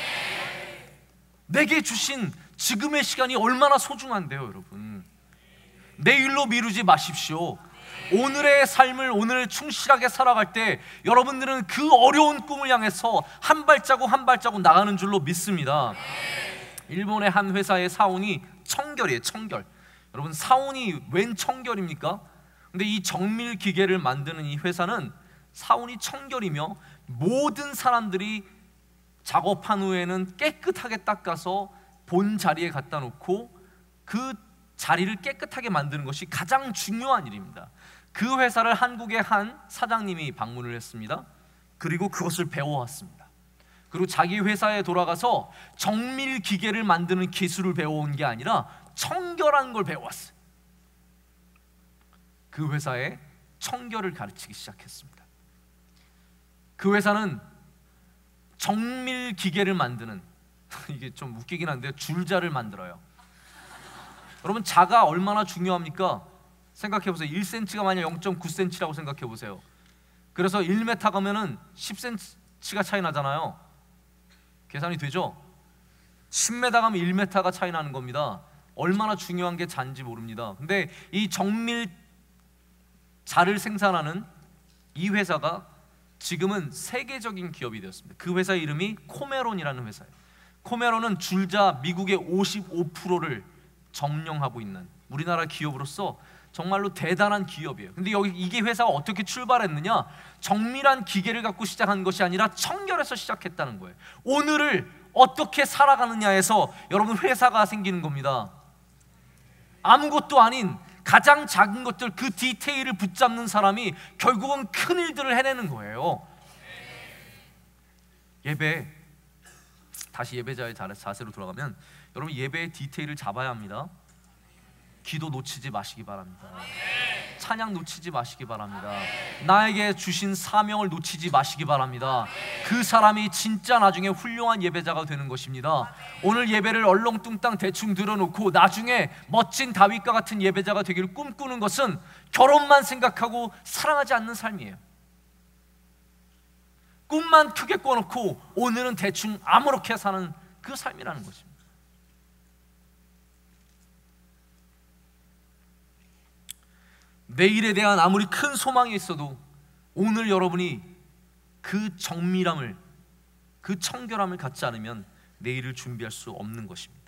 내게 주신 지금의 시간이 얼마나 소중한데요, 여러분. 내일로 미루지 마십시오. 오늘의 삶을 오늘 충실하게 살아갈 때 여러분들은 그 어려운 꿈을 향해서 한 발자국 한 발자국 나가는 줄로 믿습니다. 일본의 한 회사의 사원이 청결이에요. 청결. 여러분, 사원이 웬 청결입니까? 근데 이 정밀 기계를 만드는 이 회사는 사원이 청결이며 모든 사람들이 작업한 후에는 깨끗하게 닦아서 본 자리에 갖다 놓고 그 자리를 깨끗하게 만드는 것이 가장 중요한 일입니다. 그 회사를 한국의 한 사장님이 방문을 했습니다. 그리고 그것을 배워왔습니다. 그리고 자기 회사에 돌아가서 정밀 기계를 만드는 기술을 배워온 게 아니라 청결한 걸 배워왔어요. 그 회사에 청결을 가르치기 시작했습니다. 그 회사는 정밀 기계를 만드는, 이게 좀 웃기긴 한데, 줄자를 만들어요. 여러분, 자가 얼마나 중요합니까? 생각해보세요. 일 센티미터가 만약 영 점 구 센티미터라고 생각해보세요. 그래서 일 미터 가면은 십 센티미터가 차이 나잖아요. 계산이 되죠? 십 미터 가면 일 미터가 차이 나는 겁니다. 얼마나 중요한 게 잔지 모릅니다. 근데 이 정밀 자를 생산하는 이 회사가 지금은 세계적인 기업이 되었습니다. 그 회사의 이름이 코메론이라는 회사예요. 코메론은 줄자 미국의 오십오 퍼센트를 점령하고 있는 우리나라 기업으로서 정말로 대단한 기업이에요. 근데 여기 이게 회사가 어떻게 출발했느냐? 정밀한 기계를 갖고 시작한 것이 아니라 청결에서 시작했다는 거예요. 오늘을 어떻게 살아가느냐에서 여러분 회사가 생기는 겁니다. 아무것도 아닌 가장 작은 것들, 그 디테일을 붙잡는 사람이 결국은 큰 일들을 해내는 거예요. 예배, 다시 예배자의 자세로 돌아가면 여러분 예배의 디테일을 잡아야 합니다. 기도 놓치지 마시기 바랍니다. 찬양 놓치지 마시기 바랍니다. 나에게 주신 사명을 놓치지 마시기 바랍니다. 그 사람이 진짜 나중에 훌륭한 예배자가 되는 것입니다. 오늘 예배를 얼렁뚱땅 대충 들어놓고 나중에 멋진 다윗과 같은 예배자가 되기를 꿈꾸는 것은 결혼만 생각하고 사랑하지 않는 삶이에요. 꿈만 크게 꿔놓고 오늘은 대충 아무렇게 사는 그 삶이라는 것입니다. 내일에 대한 아무리 큰 소망이 있어도 오늘 여러분이 그 정밀함을, 그 청결함을 갖지 않으면 내일을 준비할 수 없는 것입니다.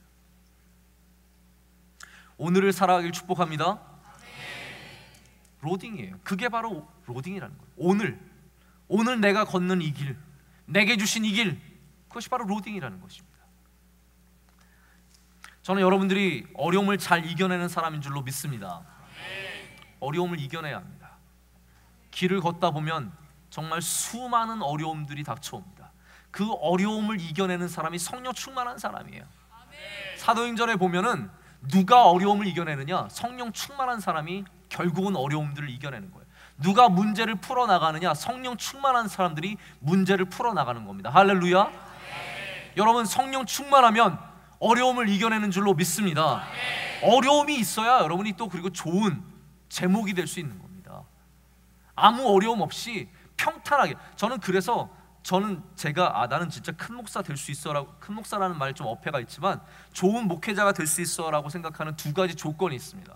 오늘을 살아가길 축복합니다. 로딩이에요. 그게 바로 로딩이라는 거예요. 오늘, 오늘 내가 걷는 이 길, 내게 주신 이 길, 그것이 바로 로딩이라는 것입니다. 저는 여러분들이 어려움을 잘 이겨내는 사람인 줄로 믿습니다. 어려움을 이겨내야 합니다. 길을 걷다 보면 정말 수많은 어려움들이 닥쳐옵니다. 그 어려움을 이겨내는 사람이 성령 충만한 사람이에요. 사도행전에 보면은 누가 어려움을 이겨내느냐? 성령 충만한 사람이 결국은 어려움들을 이겨내는 거예요. 누가 문제를 풀어나가느냐? 성령 충만한 사람들이 문제를 풀어나가는 겁니다. 할렐루야. 여러분, 성령 충만하면 어려움을 이겨내는 줄로 믿습니다. 어려움이 있어야 여러분이 또 그리고 좋은 제목이 될 수 있는 겁니다. 아무 어려움 없이 평탄하게. 저는 그래서 저는 제가 아 나는 진짜 큰 목사 될 수 있어라고, 큰 목사라는 말 좀 어폐가 있지만 좋은 목회자가 될 수 있어라고 생각하는 두 가지 조건이 있습니다.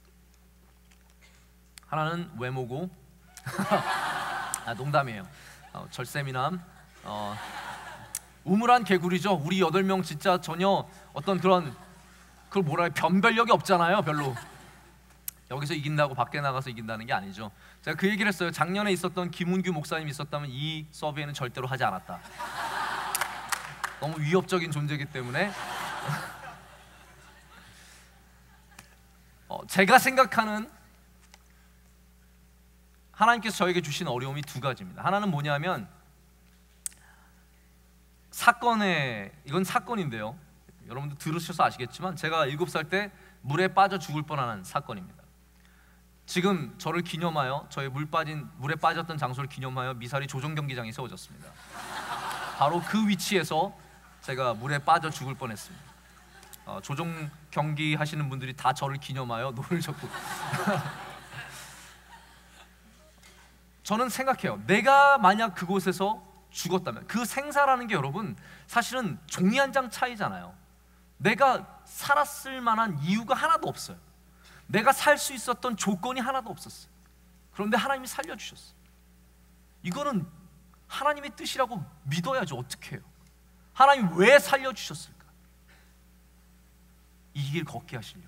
하나는 외모고 아 농담이에요. 어, 절세미남, 어, 우물한 개구리죠. 우리 여덟 명 진짜 전혀 어떤 그런 그걸 뭐라 해, 변별력이 없잖아요. 별로. 여기서 이긴다고 밖에 나가서 이긴다는 게 아니죠. 제가 그 얘기를 했어요. 작년에 있었던 김은규 목사님이 있었다면 이 서비에는 절대로 하지 않았다. 너무 위협적인 존재이기 때문에. 어, 제가 생각하는 하나님께서 저에게 주신 어려움이 두 가지입니다. 하나는 뭐냐면 사건에, 이건 사건인데요, 여러분들 들으셔서 아시겠지만 제가 일곱 살 때 물에 빠져 죽을 뻔한 사건입니다. 지금 저를 기념하여, 저의 물 빠진 물에 빠졌던 장소를 기념하여 미사리 조정경기장이 세워졌습니다. 바로 그 위치에서 제가 물에 빠져 죽을 뻔했습니다. 어, 조정 경기 하시는 분들이 다 저를 기념하여 노를 젓고 저는 생각해요. 내가 만약 그곳에서 죽었다면, 그 생사라는 게 여러분 사실은 종이 한 장 차이잖아요. 내가 살았을 만한 이유가 하나도 없어요. 내가 살 수 있었던 조건이 하나도 없었어요. 그런데 하나님이 살려주셨어요. 이거는 하나님의 뜻이라고 믿어야죠. 어떻게 해요? 하나님 왜 살려주셨을까? 이 길 걷게 하시려고.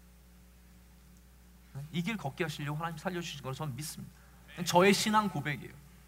이 길 걷게 하시려고 하나님 살려주신 걸 저는 믿습니다. 저의 신앙 고백이에요.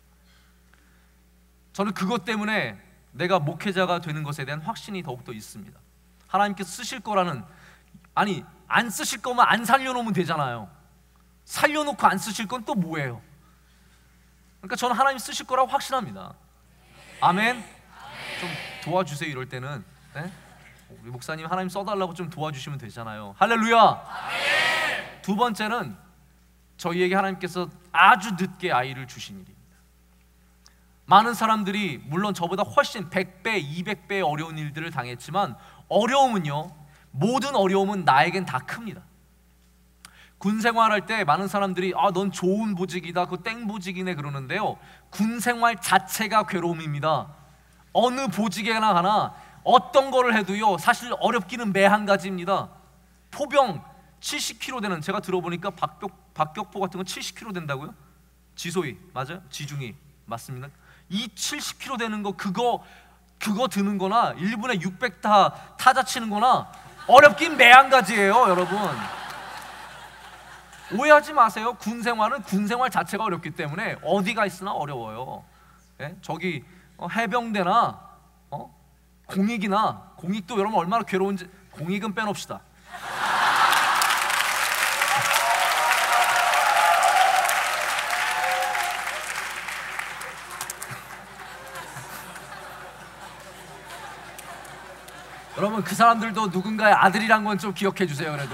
저는 그것 때문에 내가 목회자가 되는 것에 대한 확신이 더욱더 있습니다. 하나님께서 쓰실 거라는, 아니 안 쓰실 거면 안 살려놓으면 되잖아요. 살려놓고 안 쓰실 건 또 뭐예요? 그러니까 저는 하나님 쓰실 거라고 확신합니다. 아멘. 좀 도와주세요. 이럴 때는, 네? 우리 목사님 하나님 써달라고 좀 도와주시면 되잖아요. 할렐루야. 두 번째는 저희에게 하나님께서 아주 늦게 아이를 주신 일입니다. 많은 사람들이 물론 저보다 훨씬 백 배, 이백 배 어려운 일들을 당했지만 어려움은요, 모든 어려움은 나에겐 다 큽니다. 군 생활할 때 많은 사람들이 아, 넌 좋은 보직이다, 그거 땡보직이네 그러는데요, 군 생활 자체가 괴로움입니다. 어느 보직에나 가나 어떤 거를 해도요 사실 어렵기는 매 한 가지입니다. 포병 칠십 킬로그램 되는, 제가 들어보니까 박격, 박격포 같은 건 칠십 킬로그램 된다고요? 지소위 맞아요? 지중이 맞습니다. 이 칠십 킬로그램 되는 거, 그거 그거 드는 거나 일 분에 육백 타 타자 치는 거나 어렵긴 매 한 가지예요. 여러분 오해하지 마세요. 군 생활은 군 생활 자체가 어렵기 때문에 어디가 있으나 어려워요. 예? 저기 어, 해병대나 어? 공익이나, 공익도 여러분 얼마나 괴로운지, 공익은 빼놓읍시다. 여러분 그 사람들도 누군가의 아들이란 건 좀 기억해 주세요. 그래도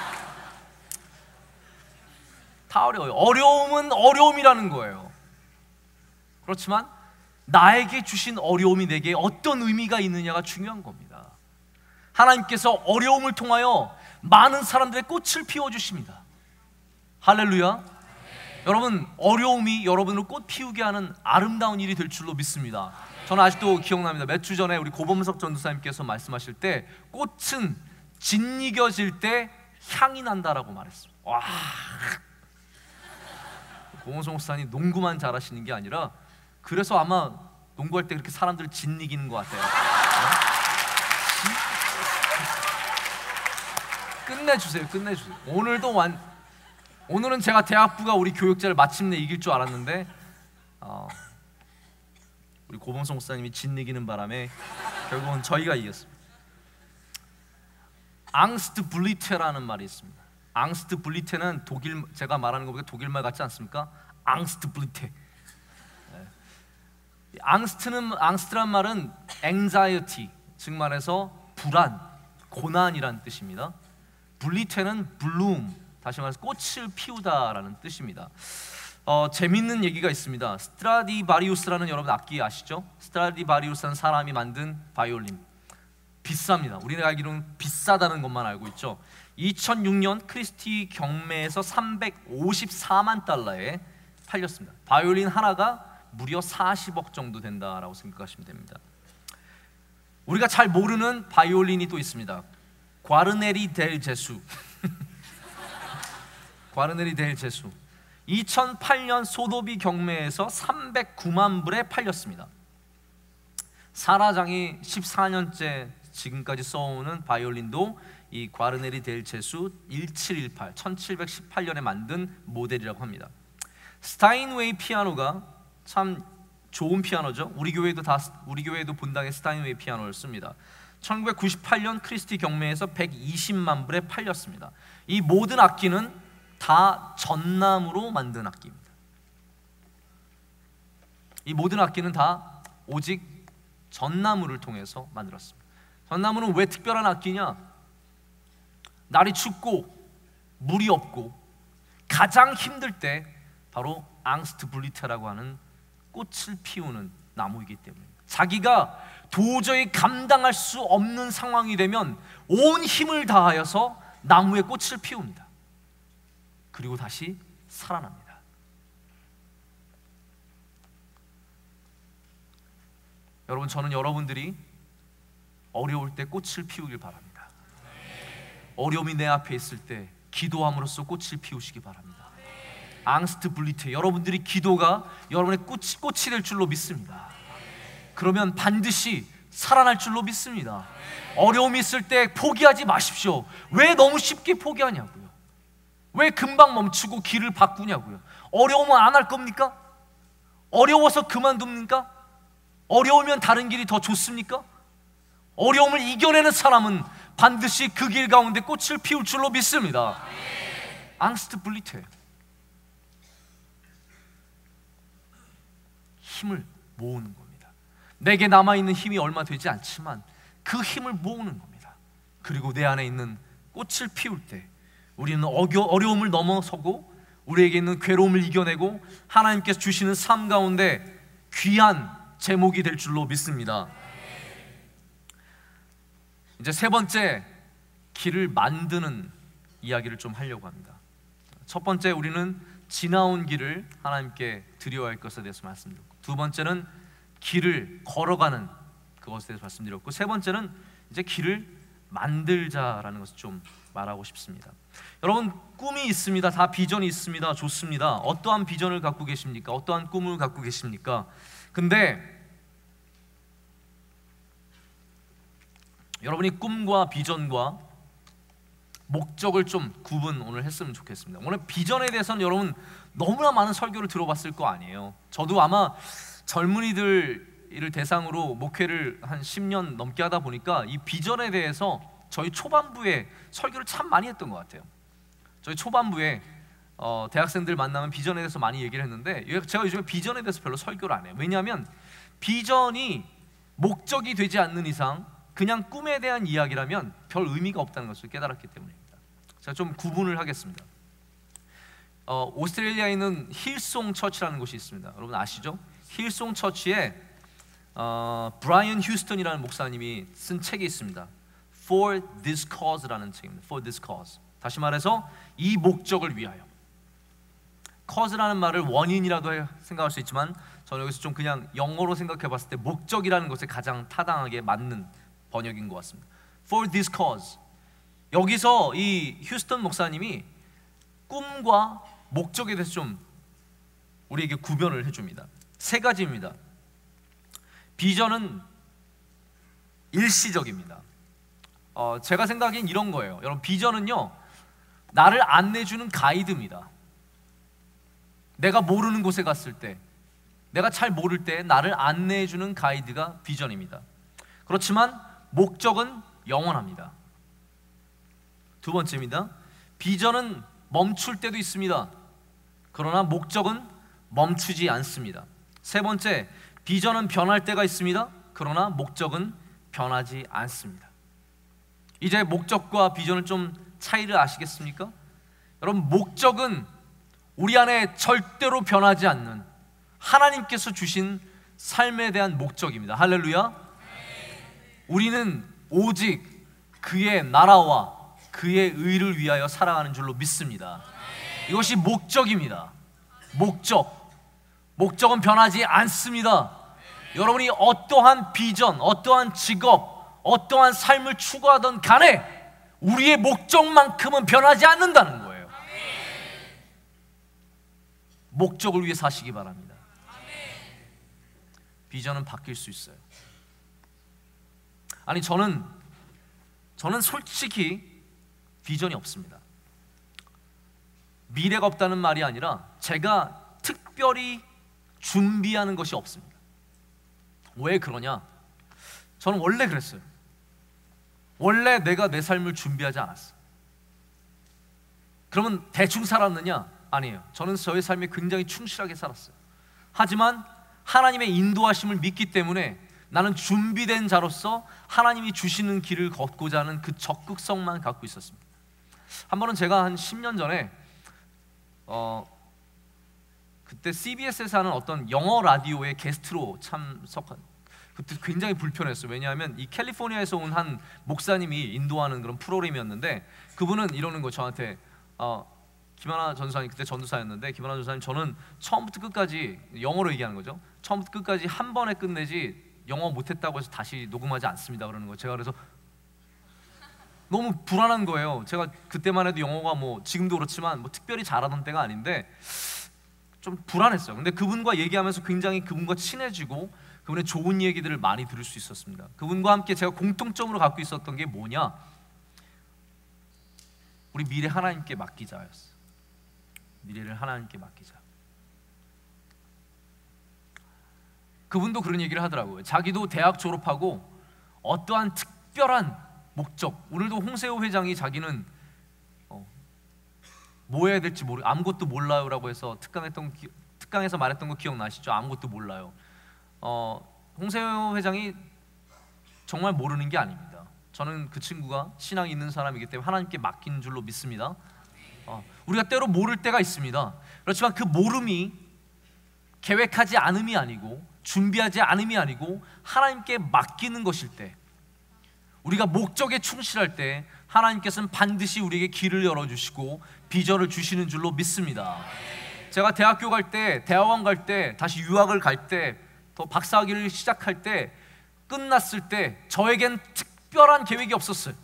다 어려워요. 어려움은 어려움이라는 거예요. 그렇지만 나에게 주신 어려움이 내게 어떤 의미가 있느냐가 중요한 겁니다. 하나님께서 어려움을 통하여 많은 사람들의 꽃을 피워주십니다. 할렐루야. 네. 여러분 어려움이 여러분을 꽃 피우게 하는 아름다운 일이 될 줄로 믿습니다. 저는 아직도 기억납니다. 몇 주 전에 우리 고범석 전도사님께서 말씀하실 때 꽃은 짓이겨질 때 향이 난다라고 말했습니다. 와, 고범석 목사님 농구만 잘하시는 게 아니라 그래서 아마 농구할 때 그렇게 사람들을 짓이기는 것 같아요. 끝내주세요. 끝내주세요. 오늘도 완 오늘은 제가 대학부가 우리 교육제를 마침내 이길 줄 알았는데 어, 우리 고범성 목사님이 짓이기는 바람에 결국은 저희가 이겼습니다. 앙스트 블리테라는 말이 있습니다. 앙스트 블리테는 독일, 제가 말하는 것보다 독일말 같지 않습니까? 앙스트 블리테. 네. 앙스트는, 앙스트란 말은 anxiety, 즉 말해서 불안, 고난이란 뜻입니다. 블리테는 bloom, 다시 말해서 꽃을 피우다라는 뜻입니다. 어, 재밌는 얘기가 있습니다. 스트라디바리우스라는 여러분 악기 아시죠? 스트라디바리우스라는 사람이 만든 바이올린, 비쌉니다. 우리가 알기로는 비싸다는 것만 알고 있죠. 이천육 년 크리스티 경매에서 삼백오십사만 달러에 팔렸습니다. 바이올린 하나가 무려 사십억 정도 된다라고 생각하시면 됩니다. 우리가 잘 모르는 바이올린이 또 있습니다. 과르네리 델 제수. 과르네리 델 제수. 이천팔 년 소도비 경매에서 삼백구만 불에 팔렸습니다. 사라장이 십사 년째 지금까지 써오는 바이올린도 이 과르네리 델 제수 일칠일팔 천칠백십팔 년에 만든 모델이라고 합니다. 스타인웨이 피아노가 참 좋은 피아노죠. 우리 교회도 다 우리 교회도 본당에 스타인웨이 피아노를 씁니다. 천구백구십팔 년 크리스티 경매에서 백이십만 불에 팔렸습니다. 이 모든 악기는 다 전나무로 만든 악기입니다. 이 모든 악기는 다 오직 전나무를 통해서 만들었습니다. 전나무는 왜 특별한 악기냐? 날이 춥고 물이 없고 가장 힘들 때 바로 앙스트블리테라고 하는 꽃을 피우는 나무이기 때문입니다. 자기가 도저히 감당할 수 없는 상황이 되면 온 힘을 다하여서 나무에 꽃을 피웁니다. 그리고 다시 살아납니다. 여러분, 저는 여러분들이 어려울 때 꽃을 피우길 바랍니다. 어려움이 내 앞에 있을 때 기도함으로써 꽃을 피우시기 바랍니다. 앙스트블리테, 여러분들이 기도가 여러분의 꽃이, 꽃이 될 줄로 믿습니다. 그러면 반드시 살아날 줄로 믿습니다. 어려움이 있을 때 포기하지 마십시오. 왜 너무 쉽게 포기하냐고요? 왜 금방 멈추고 길을 바꾸냐고요? 어려우면 안 할 겁니까? 어려워서 그만둡니까? 어려우면 다른 길이 더 좋습니까? 어려움을 이겨내는 사람은 반드시 그 길 가운데 꽃을 피울 줄로 믿습니다. 앙스트블리테, 힘을 모으는 겁니다. 내게 남아있는 힘이 얼마 되지 않지만 그 힘을 모으는 겁니다. 그리고 내 안에 있는 꽃을 피울 때 우리는 어려움을 넘어서고 우리에게 있는 괴로움을 이겨내고 하나님께서 주시는 삶 가운데 귀한 제목이 될 줄로 믿습니다. 이제 세 번째, 길을 만드는 이야기를 좀 하려고 합니다. 첫 번째, 우리는 지나온 길을 하나님께 드려야 할 것에 대해서 말씀드렸고, 두 번째는 길을 걸어가는 그것에 대해서 말씀드렸고, 세 번째는 이제 길을 만들자라는 것을 좀 말하고 싶습니다. 여러분, 꿈이 있습니다. 다 비전이 있습니다. 좋습니다. 어떠한 비전을 갖고 계십니까? 어떠한 꿈을 갖고 계십니까? 근데 여러분이 꿈과 비전과 목적을 좀 구분 오늘 했으면 좋겠습니다. 오늘 비전에 대해서는 여러분 너무나 많은 설교를 들어봤을 거 아니에요. 저도 아마 젊은이들을 대상으로 목회를 한 십 년 넘게 하다 보니까 이 비전에 대해서 저희 초반부에 설교를 참 많이 했던 것 같아요. 저희 초반부에 어, 대학생들 만나면 비전에 대해서 많이 얘기를 했는데, 제가 요즘에 비전에 대해서 별로 설교를 안 해요. 왜냐하면 비전이 목적이 되지 않는 이상 그냥 꿈에 대한 이야기라면 별 의미가 없다는 것을 깨달았기 때문입니다. 제가 좀 구분을 하겠습니다. 어, 오스트레일리아에 있는 힐송 처치라는 곳이 있습니다. 여러분 아시죠? 힐송 처치에 어, 브라이언 휴스턴이라는 목사님이 쓴 책이 있습니다. For this cause라는 책입니다. For this cause. 다시 말해서 이 목적을 위하여. cause라는 말을 원인이라도 생각할 수 있지만 저는 여기서 좀 그냥 영어로 생각해 봤을 때 목적이라는 것에 가장 타당하게 맞는 번역인 것 같습니다. For this cause. 여기서 이 휴스턴 목사님이 꿈과 목적에 대해서 좀 우리에게 구별을 해줍니다. 세 가지입니다. 비전은 일시적입니다. 어, 제가 생각엔 이런 거예요. 여러분, 비전은요 나를 안내주는 가이드입니다. 내가 모르는 곳에 갔을 때, 내가 잘 모를 때 나를 안내해주는 가이드가 비전입니다. 그렇지만 목적은 영원합니다. 두 번째입니다. 비전은 멈출 때도 있습니다. 그러나 목적은 멈추지 않습니다. 세 번째, 비전은 변할 때가 있습니다. 그러나 목적은 변하지 않습니다. 이제 목적과 비전을 좀 차이를 아시겠습니까? 여러분, 목적은 우리 안에 절대로 변하지 않는 하나님께서 주신 삶에 대한 목적입니다. 할렐루야. 우리는 오직 그의 나라와 그의 의를 위하여 살아가는 줄로 믿습니다. 이것이 목적입니다. 목적. 목적은 변하지 않습니다. 여러분이 어떠한 비전, 어떠한 직업, 어떠한 삶을 추구하던 간에 우리의 목적만큼은 변하지 않는다는 거예요. 목적을 위해 사시기 바랍니다. 비전은 바뀔 수 있어요. 아니 저는 저는 솔직히 비전이 없습니다. 미래가 없다는 말이 아니라 제가 특별히 준비하는 것이 없습니다. 왜 그러냐? 저는 원래 그랬어요. 원래 내가 내 삶을 준비하지 않았어. 그러면 대충 살았느냐? 아니에요. 저는 저의 삶에 굉장히 충실하게 살았어요. 하지만 하나님의 인도하심을 믿기 때문에 나는 준비된 자로서 하나님이 주시는 길을 걷고자 하는 그 적극성만 갖고 있었습니다. 한 번은 제가 한 십 년 전에 어, 그때 씨비에스에서 하는 어떤 영어 라디오의 게스트로 참석한, 그때 굉장히 불편했어요. 왜냐하면 이 캘리포니아에서 온 한 목사님이 인도하는 그런 프로그램이었는데 그분은 이러는 거 저한테 어, 김하나 전도사님, 그때 전도사였는데 김하나 전도사님, 저는 처음부터 끝까지 영어로 얘기하는 거죠. 처음부터 끝까지 한 번에 끝내지 영어 못했다고 해서 다시 녹음하지 않습니다 그러는 거예요. 제가 그래서 너무 불안한 거예요. 제가 그때만 해도 영어가 뭐 지금도 그렇지만 뭐 특별히 잘하던 때가 아닌데 좀 불안했어요. 근데 그분과 얘기하면서 굉장히 그분과 친해지고 그분의 좋은 얘기들을 많이 들을 수 있었습니다. 그분과 함께 제가 공통점으로 갖고 있었던 게 뭐냐? 우리 미래 하나님께 맡기자였어요. 미래를 하나님께 맡기자. 그분도 그런 얘기를 하더라고요. 자기도 대학 졸업하고 어떠한 특별한 목적, 오늘도 홍세호 회장이 자기는 어, 뭐 해야 될지 모르, 아무것도 몰라요라고 해서 특강했던 기, 특강에서 말했던 거 기억나시죠? 아무것도 몰라요. 어, 홍세호 회장이 정말 모르는 게 아닙니다. 저는 그 친구가 신앙이 있는 사람이기 때문에 하나님께 맡긴 줄로 믿습니다. 어, 우리가 때로 모를 때가 있습니다. 그렇지만 그 모름이 계획하지 않음이 아니고 준비하지 않음이 아니고 하나님께 맡기는 것일 때, 우리가 목적에 충실할 때 하나님께서는 반드시 우리에게 길을 열어주시고 비전을 주시는 줄로 믿습니다. 제가 대학교 갈 때, 대학원 갈 때, 다시 유학을 갈 때, 더 박사학위를 시작할 때, 끝났을 때 저에겐 특별한 계획이 없었어요.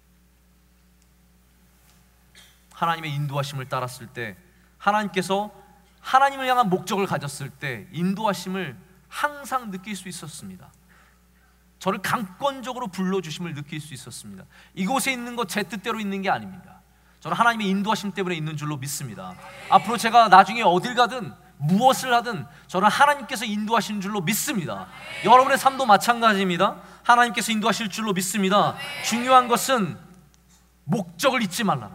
하나님의 인도하심을 따랐을 때, 하나님께서 하나님을 향한 목적을 가졌을 때 인도하심을 항상 느낄 수 있었습니다. 저를 강권적으로 불러주심을 느낄 수 있었습니다. 이곳에 있는 것 제 뜻대로 있는 게 아닙니다. 저는 하나님의 인도하심 때문에 있는 줄로 믿습니다. 앞으로 제가 나중에 어딜 가든 무엇을 하든 저는 하나님께서 인도하시는 줄로 믿습니다. 여러분의 삶도 마찬가지입니다. 하나님께서 인도하실 줄로 믿습니다. 중요한 것은 목적을 잊지 말라.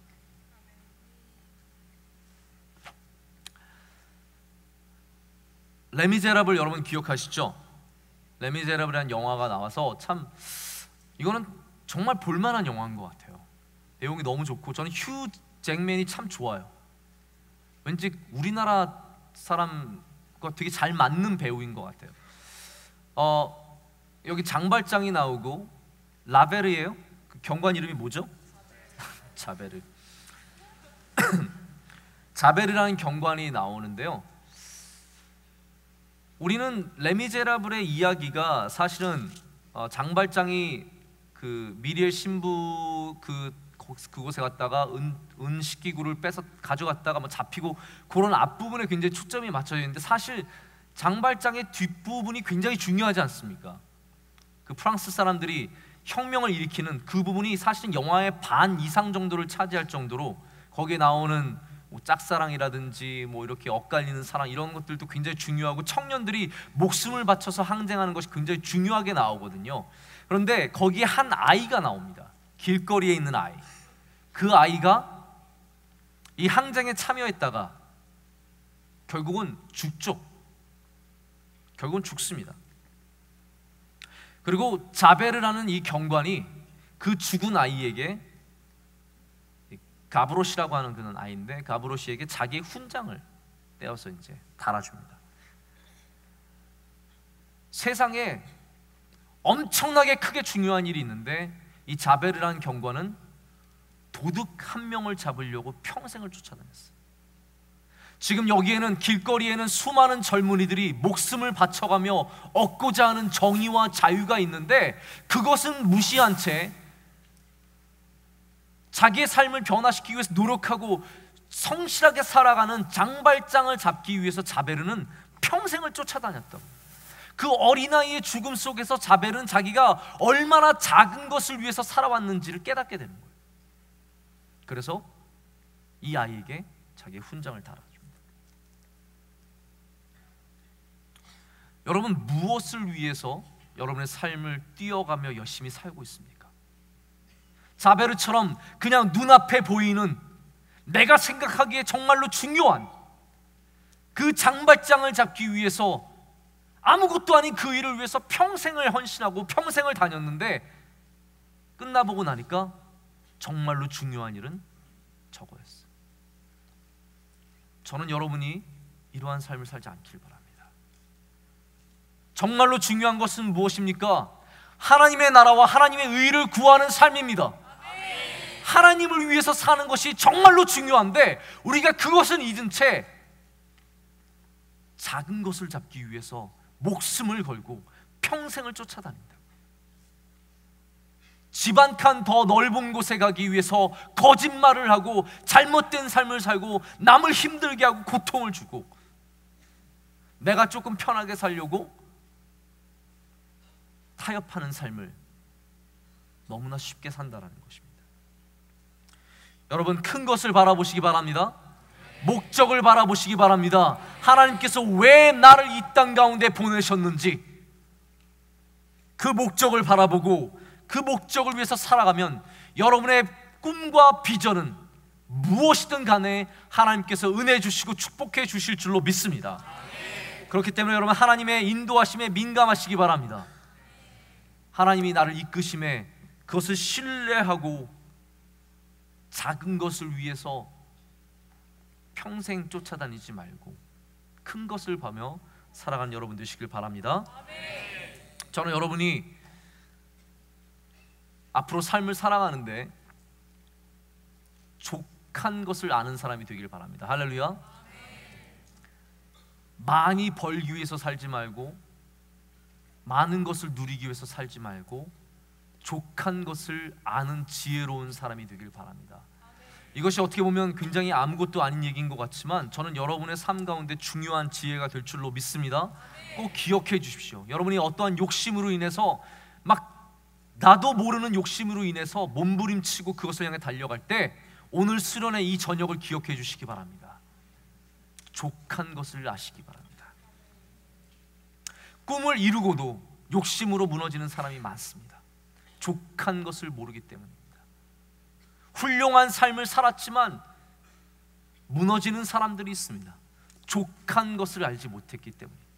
레미제라블 여러분 기억하시죠? 레미제라블이라는 영화가 나와서 참 이거는 정말 볼만한 영화인 것 같아요. 내용이 너무 좋고 저는 휴 잭맨이 참 좋아요. 왠지 우리나라 사람과 되게 잘 맞는 배우인 것 같아요. 어, 여기 장발장이 나오고 라베르예요? 그 경관 이름이 뭐죠? 자베르. 자베르라는 경관이 나오는데요. 우리는 레미제라블의 이야기가 사실은 어, 장발장이 그 미리엘 신부 그 그곳에 갔다가 은, 은식기구를 뺏어 가져갔다가 뭐 잡히고 그런 앞부분에 굉장히 초점이 맞춰져 있는데, 사실 장발장의 뒷부분이 굉장히 중요하지 않습니까? 그 프랑스 사람들이 혁명을 일으키는 그 부분이 사실은 영화의 반 이상 정도를 차지할 정도로 거기에 나오는 뭐 짝사랑이라든지 뭐 이렇게 엇갈리는 사랑, 이런 것들도 굉장히 중요하고 청년들이 목숨을 바쳐서 항쟁하는 것이 굉장히 중요하게 나오거든요. 그런데 거기에 한 아이가 나옵니다. 길거리에 있는 아이. 그 아이가 이 항쟁에 참여했다가 결국은 죽죠. 결국은 죽습니다. 그리고 자베르라는 이 경관이 그 죽은 아이에게, 가브로시라고 하는 그런 아이인데 가브로시에게 자기의 훈장을 떼어서 이제 달아줍니다. 세상에 엄청나게 크게 중요한 일이 있는데 이 자베르라는 경관은 도둑 한 명을 잡으려고 평생을 쫓아다녔어요. 지금 여기에는 길거리에는 수많은 젊은이들이 목숨을 바쳐가며 얻고자 하는 정의와 자유가 있는데 그것은 무시한 채 자기의 삶을 변화시키기 위해서 노력하고 성실하게 살아가는 장발장을 잡기 위해서 자베르는 평생을 쫓아다녔다. 그 어린아이의 죽음 속에서 자벨은 자기가 얼마나 작은 것을 위해서 살아왔는지를 깨닫게 되는 거예요. 그래서 이 아이에게 자기의 훈장을 달아줍니다. 여러분, 무엇을 위해서 여러분의 삶을 뛰어가며 열심히 살고 있습니까? 자베르처럼 그냥 눈앞에 보이는 내가 생각하기에 정말로 중요한 그 장발장을 잡기 위해서 아무것도 아닌 그 일을 위해서 평생을 헌신하고 평생을 다녔는데 끝나보고 나니까 정말로 중요한 일은 저거였어요. 저는 여러분이 이러한 삶을 살지 않길 바랍니다. 정말로 중요한 것은 무엇입니까? 하나님의 나라와 하나님의 의를 구하는 삶입니다. 하나님을 위해서 사는 것이 정말로 중요한데 우리가 그것은 잊은 채 작은 것을 잡기 위해서 목숨을 걸고 평생을 쫓아다닌다. 집 한 칸 더 넓은 곳에 가기 위해서 거짓말을 하고 잘못된 삶을 살고 남을 힘들게 하고 고통을 주고 내가 조금 편하게 살려고 타협하는 삶을 너무나 쉽게 산다는 것입니다. 여러분, 큰 것을 바라보시기 바랍니다. 목적을 바라보시기 바랍니다. 하나님께서 왜 나를 이 땅 가운데 보내셨는지 그 목적을 바라보고 그 목적을 위해서 살아가면 여러분의 꿈과 비전은 무엇이든 간에 하나님께서 은혜 주시고 축복해 주실 줄로 믿습니다. 그렇기 때문에 여러분, 하나님의 인도하심에 민감하시기 바랍니다. 하나님이 나를 이끄심에 그것을 신뢰하고 작은 것을 위해서 평생 쫓아다니지 말고 큰 것을 보며 살아가는 여러분 되시길 바랍니다. 저는 여러분이 앞으로 삶을 살아가는데 족한 것을 아는 사람이 되길 바랍니다. 할렐루야. 많이 벌기 위해서 살지 말고 많은 것을 누리기 위해서 살지 말고 족한 것을 아는 지혜로운 사람이 되길 바랍니다. 이것이 어떻게 보면 굉장히 아무것도 아닌 얘기인 것 같지만 저는 여러분의 삶 가운데 중요한 지혜가 될 줄로 믿습니다. 꼭 기억해 주십시오. 여러분이 어떠한 욕심으로 인해서 막 나도 모르는 욕심으로 인해서 몸부림치고 그것을 향해 달려갈 때 오늘 수련의 이 저녁을 기억해 주시기 바랍니다. 족한 것을 아시기 바랍니다. 꿈을 이루고도 욕심으로 무너지는 사람이 많습니다. 족한 것을 모르기 때문입니다. 훌륭한 삶을 살았지만 무너지는 사람들이 있습니다. 족한 것을 알지 못했기 때문입니다.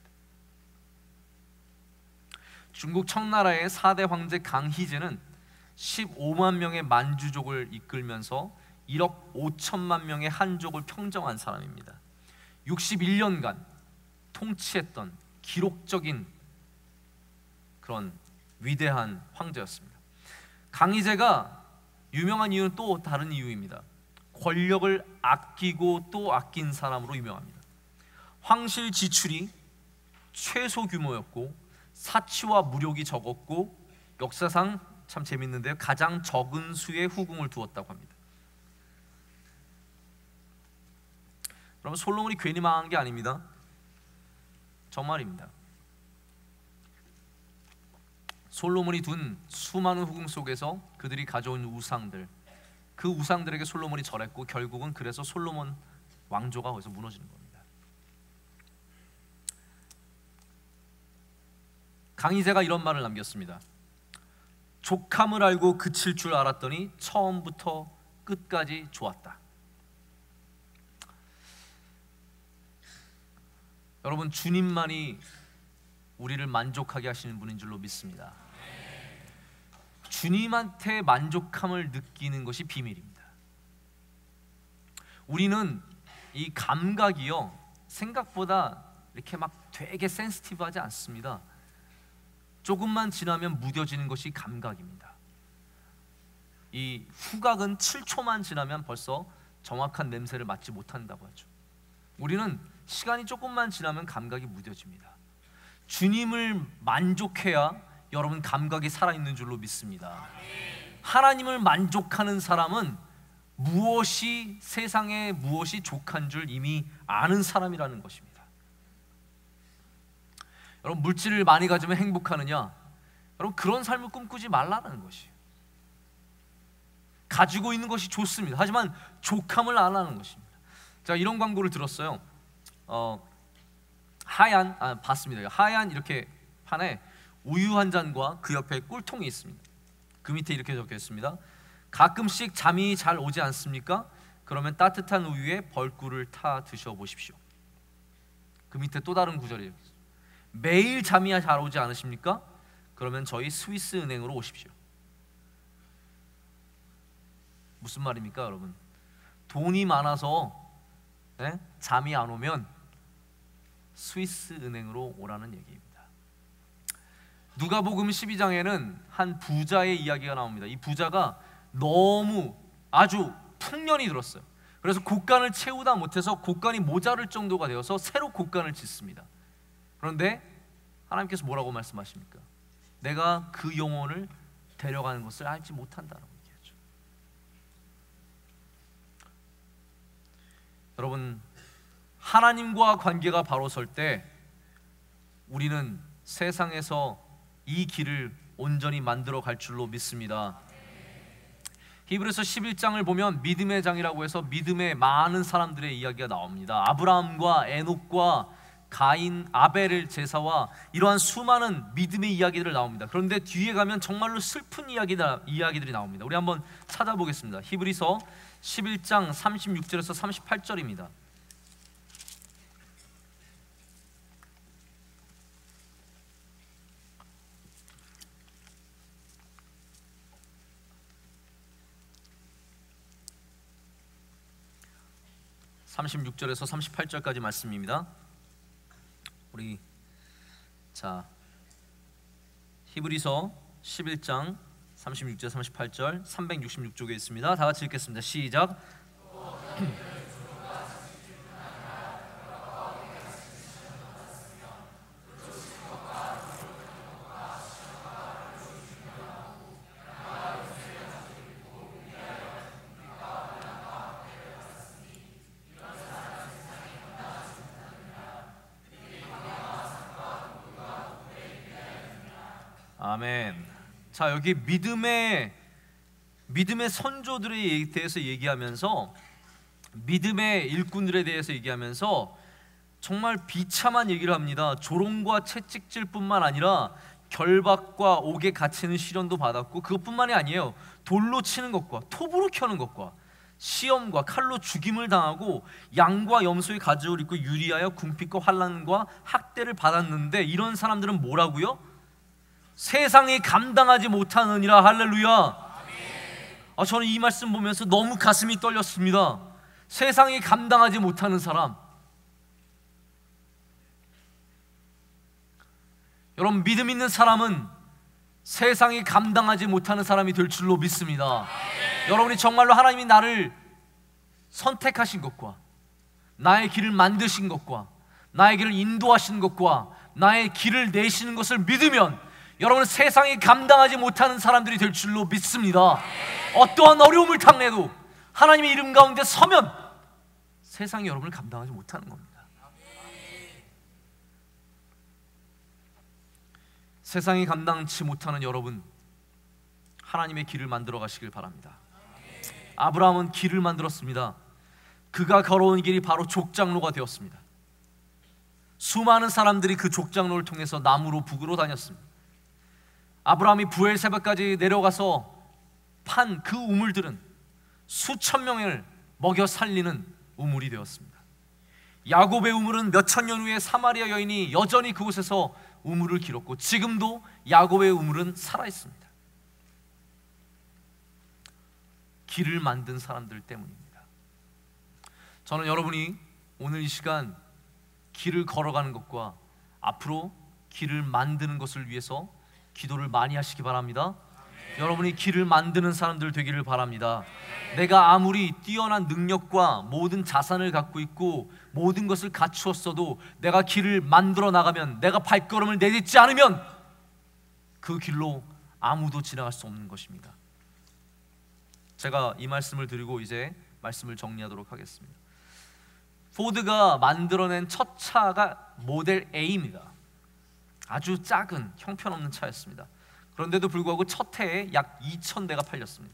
중국 청나라의 사 대 황제 강희제는 십오만 명의 만주족을 이끌면서 일억 오천만 명의 한족을 평정한 사람입니다. 육십일 년간 통치했던 기록적인 그런 위대한 황제였습니다. 강희제가 유명한 이유는 또 다른 이유입니다. 권력을 아끼고 또 아낀 사람으로 유명합니다. 황실 지출이 최소 규모였고 사치와 무력이 적었고 역사상 참 재밌는데요, 가장 적은 수의 후궁을 두었다고 합니다. 여러분, 솔로몬이 괜히 망한 게 아닙니다. 정말입니다. 솔로몬이 둔 수많은 후궁 속에서 그들이 가져온 우상들, 그 우상들에게 솔로몬이 절했고 결국은 그래서 솔로몬 왕조가 거기서 무너지는 겁니다. 강희제가 이런 말을 남겼습니다. 족함을 알고 그칠 줄 알았더니 처음부터 끝까지 좋았다. 여러분, 주님만이 우리를 만족하게 하시는 분인 줄로 믿습니다. 주님한테 만족함을 느끼는 것이 비밀입니다. 우리는 이 감각이요, 생각보다 이렇게 막 되게 센시티브하지 않습니다. 조금만 지나면 무뎌지는 것이 감각입니다. 이 후각은 칠 초만 지나면 벌써 정확한 냄새를 맡지 못한다고 하죠. 우리는 시간이 조금만 지나면 감각이 무뎌집니다. 주님을 만족해야 여러분 감각이 살아있는 줄로 믿습니다. 하나님을 만족하는 사람은 무엇이 세상에 무엇이 족한 줄 이미 아는 사람이라는 것입니다. 여러분, 물질을 많이 가지면 행복하느냐? 여러분, 그런 삶을 꿈꾸지 말라는 것이에요. 가지고 있는 것이 좋습니다. 하지만 족함을 안 하는 것입니다. 제가 이런 광고를 들었어요. 어, 하얀, 아, 봤습니다. 하얀 이렇게 판에 우유 한 잔과 그 옆에 꿀통이 있습니다. 그 밑에 이렇게 적혀 있습니다. 가끔씩 잠이 잘 오지 않습니까? 그러면 따뜻한 우유에 벌꿀을 타 드셔보십시오. 그 밑에 또 다른 구절이 매일 잠이 잘 오지 않으십니까? 그러면 저희 스위스 은행으로 오십시오. 무슨 말입니까, 여러분? 돈이 많아서 네? 잠이 안 오면 스위스 은행으로 오라는 얘기입니다. 누가복음 십이 장에는 한 부자의 이야기가 나옵니다. 이 부자가 너무 아주 풍년이 들었어요. 그래서 곡간을 채우다 못해서 곡간이 모자랄 정도가 되어서 새로 곡간을 짓습니다. 그런데 하나님께서 뭐라고 말씀하십니까? 내가 그 영혼을 데려가는 것을 알지 못한다라고 얘기하죠. 여러분, 하나님과 관계가 바로 설 때 우리는 세상에서 이 길을 온전히 만들어 갈 줄로 믿습니다. 히브리서 십일 장을 보면 믿음의 장이라고 해서 믿음의 많은 사람들의 이야기가 나옵니다. 아브라함과 에녹과 가인, 아벨의 제사와 이러한 수많은 믿음의 이야기들을 나옵니다. 그런데 뒤에 가면 정말로 슬픈 이야기들, 이야기들이 나옵니다. 우리 한번 찾아보겠습니다. 히브리서 십일 장 삼십육 절에서 삼십팔 절입니다. 삼십육 절에서 삼십팔 절까지 말씀입니다. 우리 자 히브리서 십일 장 삼십육 절 삼십팔 절 삼백육십육 쪽에 있습니다. 다 같이 읽겠습니다. 시작. 아멘. 자, 여기 믿음의 믿음의 선조들에 대해서 얘기하면서 믿음의 일꾼들에 대해서 얘기하면서 정말 비참한 얘기를 합니다. 조롱과 채찍질뿐만 아니라 결박과 옥에 갇히는 시련도 받았고, 그것뿐만이 아니에요. 돌로 치는 것과 톱으로 켜는 것과 시험과 칼로 죽임을 당하고 양과 염소의 가죽을 입고 유리하여 궁핍과 환난과 학대를 받았는데, 이런 사람들은 뭐라고요? 세상이 감당하지 못하느니라. 할렐루야. 아, 저는 이 말씀 보면서 너무 가슴이 떨렸습니다. 세상이 감당하지 못하는 사람. 여러분, 믿음 있는 사람은 세상이 감당하지 못하는 사람이 될 줄로 믿습니다. 여러분이 정말로 하나님이 나를 선택하신 것과 나의 길을 만드신 것과 나의 길을 인도하시는 것과 나의 길을 내시는 것을 믿으면 여러분은 세상이 감당하지 못하는 사람들이 될 줄로 믿습니다. 어떠한 어려움을 당해도 하나님의 이름 가운데 서면 세상이 여러분을 감당하지 못하는 겁니다. 세상이 감당치 못하는 여러분, 하나님의 길을 만들어 가시길 바랍니다. 아브라함은 길을 만들었습니다. 그가 걸어온 길이 바로 족장로가 되었습니다. 수많은 사람들이 그 족장로를 통해서 남으로 북으로 다녔습니다. 아브라함이 부엘세바까지 내려가서 판 그 우물들은 수천 명을 먹여 살리는 우물이 되었습니다. 야곱의 우물은 몇천 년 후에 사마리아 여인이 여전히 그곳에서 우물을 길었고, 지금도 야곱의 우물은 살아있습니다. 길을 만든 사람들 때문입니다. 저는 여러분이 오늘 이 시간 길을 걸어가는 것과 앞으로 길을 만드는 것을 위해서 기도를 많이 하시기 바랍니다. 여러분이 길을 만드는 사람들 되기를 바랍니다. 내가 아무리 뛰어난 능력과 모든 자산을 갖고 있고 모든 것을 갖추었어도 내가 길을 만들어 나가면, 내가 발걸음을 내딛지 않으면 그 길로 아무도 지나갈 수 없는 것입니다. 제가 이 말씀을 드리고 이제 말씀을 정리하도록 하겠습니다. 포드가 만들어낸 첫 차가 모델 A입니다. 아주 작은 형편없는 차였습니다. 그런데도 불구하고 첫 해에 약 이천 대가 팔렸습니다.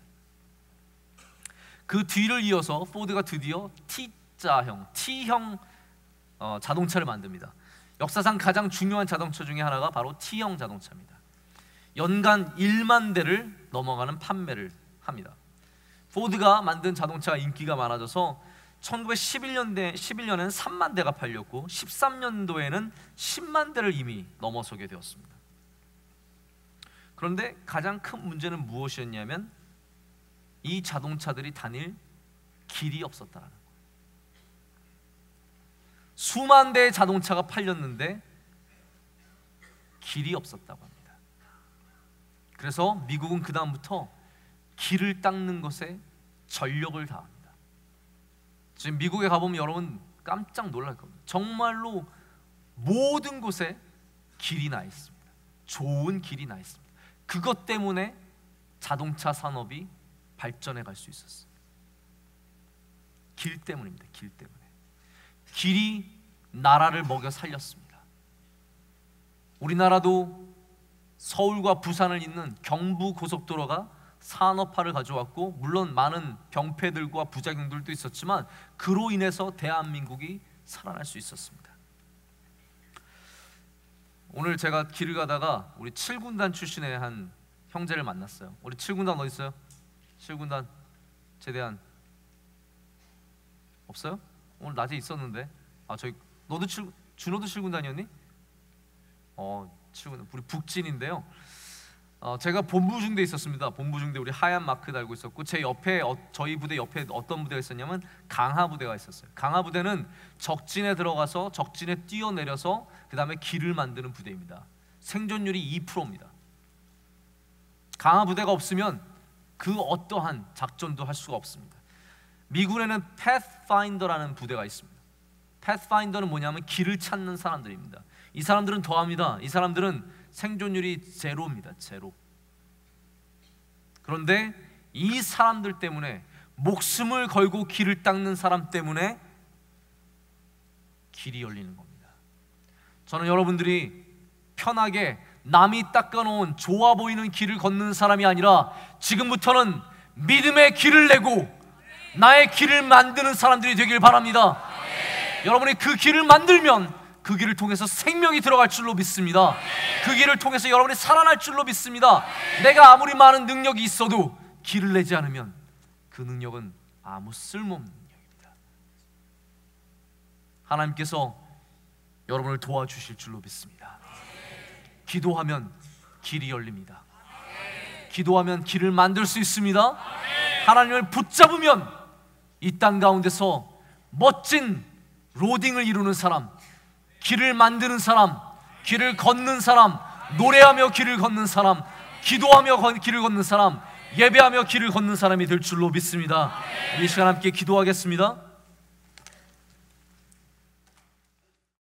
그 뒤를 이어서 포드가 드디어 T자형, T형 어, 자동차를 만듭니다. 역사상 가장 중요한 자동차 중에 하나가 바로 T형 자동차입니다. 연간 일만 대를 넘어가는 판매를 합니다. 포드가 만든 자동차가 인기가 많아져서 천구백십일 년대, 십일 년에는 삼만 대가 팔렸고 십삼 년도에는 십만 대를 이미 넘어서게 되었습니다. 그런데 가장 큰 문제는 무엇이었냐면 이 자동차들이 다닐 길이 없었다는 거예요. 수만 대의 자동차가 팔렸는데 길이 없었다고 합니다. 그래서 미국은 그 다음부터 길을 닦는 것에 전력을 다합니다. 지금 미국에 가보면 여러분 깜짝 놀랄 겁니다. 정말로 모든 곳에 길이 나 있습니다. 좋은 길이 나 있습니다. 그것 때문에 자동차 산업이 발전해 갈 수 있었어요. 길 때문입니다. 길 때문에. 길이 나라를 먹여 살렸습니다. 우리나라도 서울과 부산을 잇는 경부고속도로가 산업화를 가져왔고, 물론 많은 병폐들과 부작용들도 있었지만 그로 인해서 대한민국이 살아날 수 있었습니다. 오늘 제가 길을 가다가 우리 칠 군단 출신의 한 형제를 만났어요. 우리 칠 군단 어디 있어요? 칠 군단 제대한 없어요? 오늘 낮에 있었는데. 아, 저희 너도 칠 준호도 칠 군단이었니? 어, 칠 군단 우리 북진인데요. 어, 제가 본부중대에 있었습니다. 본부중대 우리 하얀 마크 달고 있었고, 제 옆에 어, 저희 부대 옆에 어떤 부대가 있었냐면 강하 부대가 있었어요. 강하 부대는 적진에 들어가서 적진에 뛰어내려서 그 다음에 길을 만드는 부대입니다. 생존율이 이 퍼센트입니다. 강하 부대가 없으면 그 어떠한 작전도 할 수가 없습니다. 미군에는 패스파인더라는 부대가 있습니다. 패스파인더는 뭐냐면 길을 찾는 사람들입니다. 이 사람들은 더합니다. 이 사람들은 생존율이 제로입니다. 제로. 그런데 이 사람들 때문에, 목숨을 걸고 길을 닦는 사람 때문에 길이 열리는 겁니다. 저는 여러분들이 편하게 남이 닦아놓은 좋아 보이는 길을 걷는 사람이 아니라 지금부터는 믿음의 길을 내고 나의 길을 만드는 사람들이 되길 바랍니다. 여러분이 그 길을 만들면 그 길을 통해서 생명이 들어갈 줄로 믿습니다. 그 길을 통해서 여러분이 살아날 줄로 믿습니다. 내가 아무리 많은 능력이 있어도 길을 내지 않으면 그 능력은 아무 쓸모없는 능력입니다. 하나님께서 여러분을 도와주실 줄로 믿습니다. 기도하면 길이 열립니다. 기도하면 길을 만들 수 있습니다. 하나님을 붙잡으면 이 땅 가운데서 멋진 로딩을 이루는 사람, 길을 만드는 사람, 길을 걷는 사람, 노래하며 길을 걷는 사람, 기도하며 길을 걷는 사람, 예배하며 길을 걷는 사람이 될 줄로 믿습니다. 이 시간 함께 기도하겠습니다.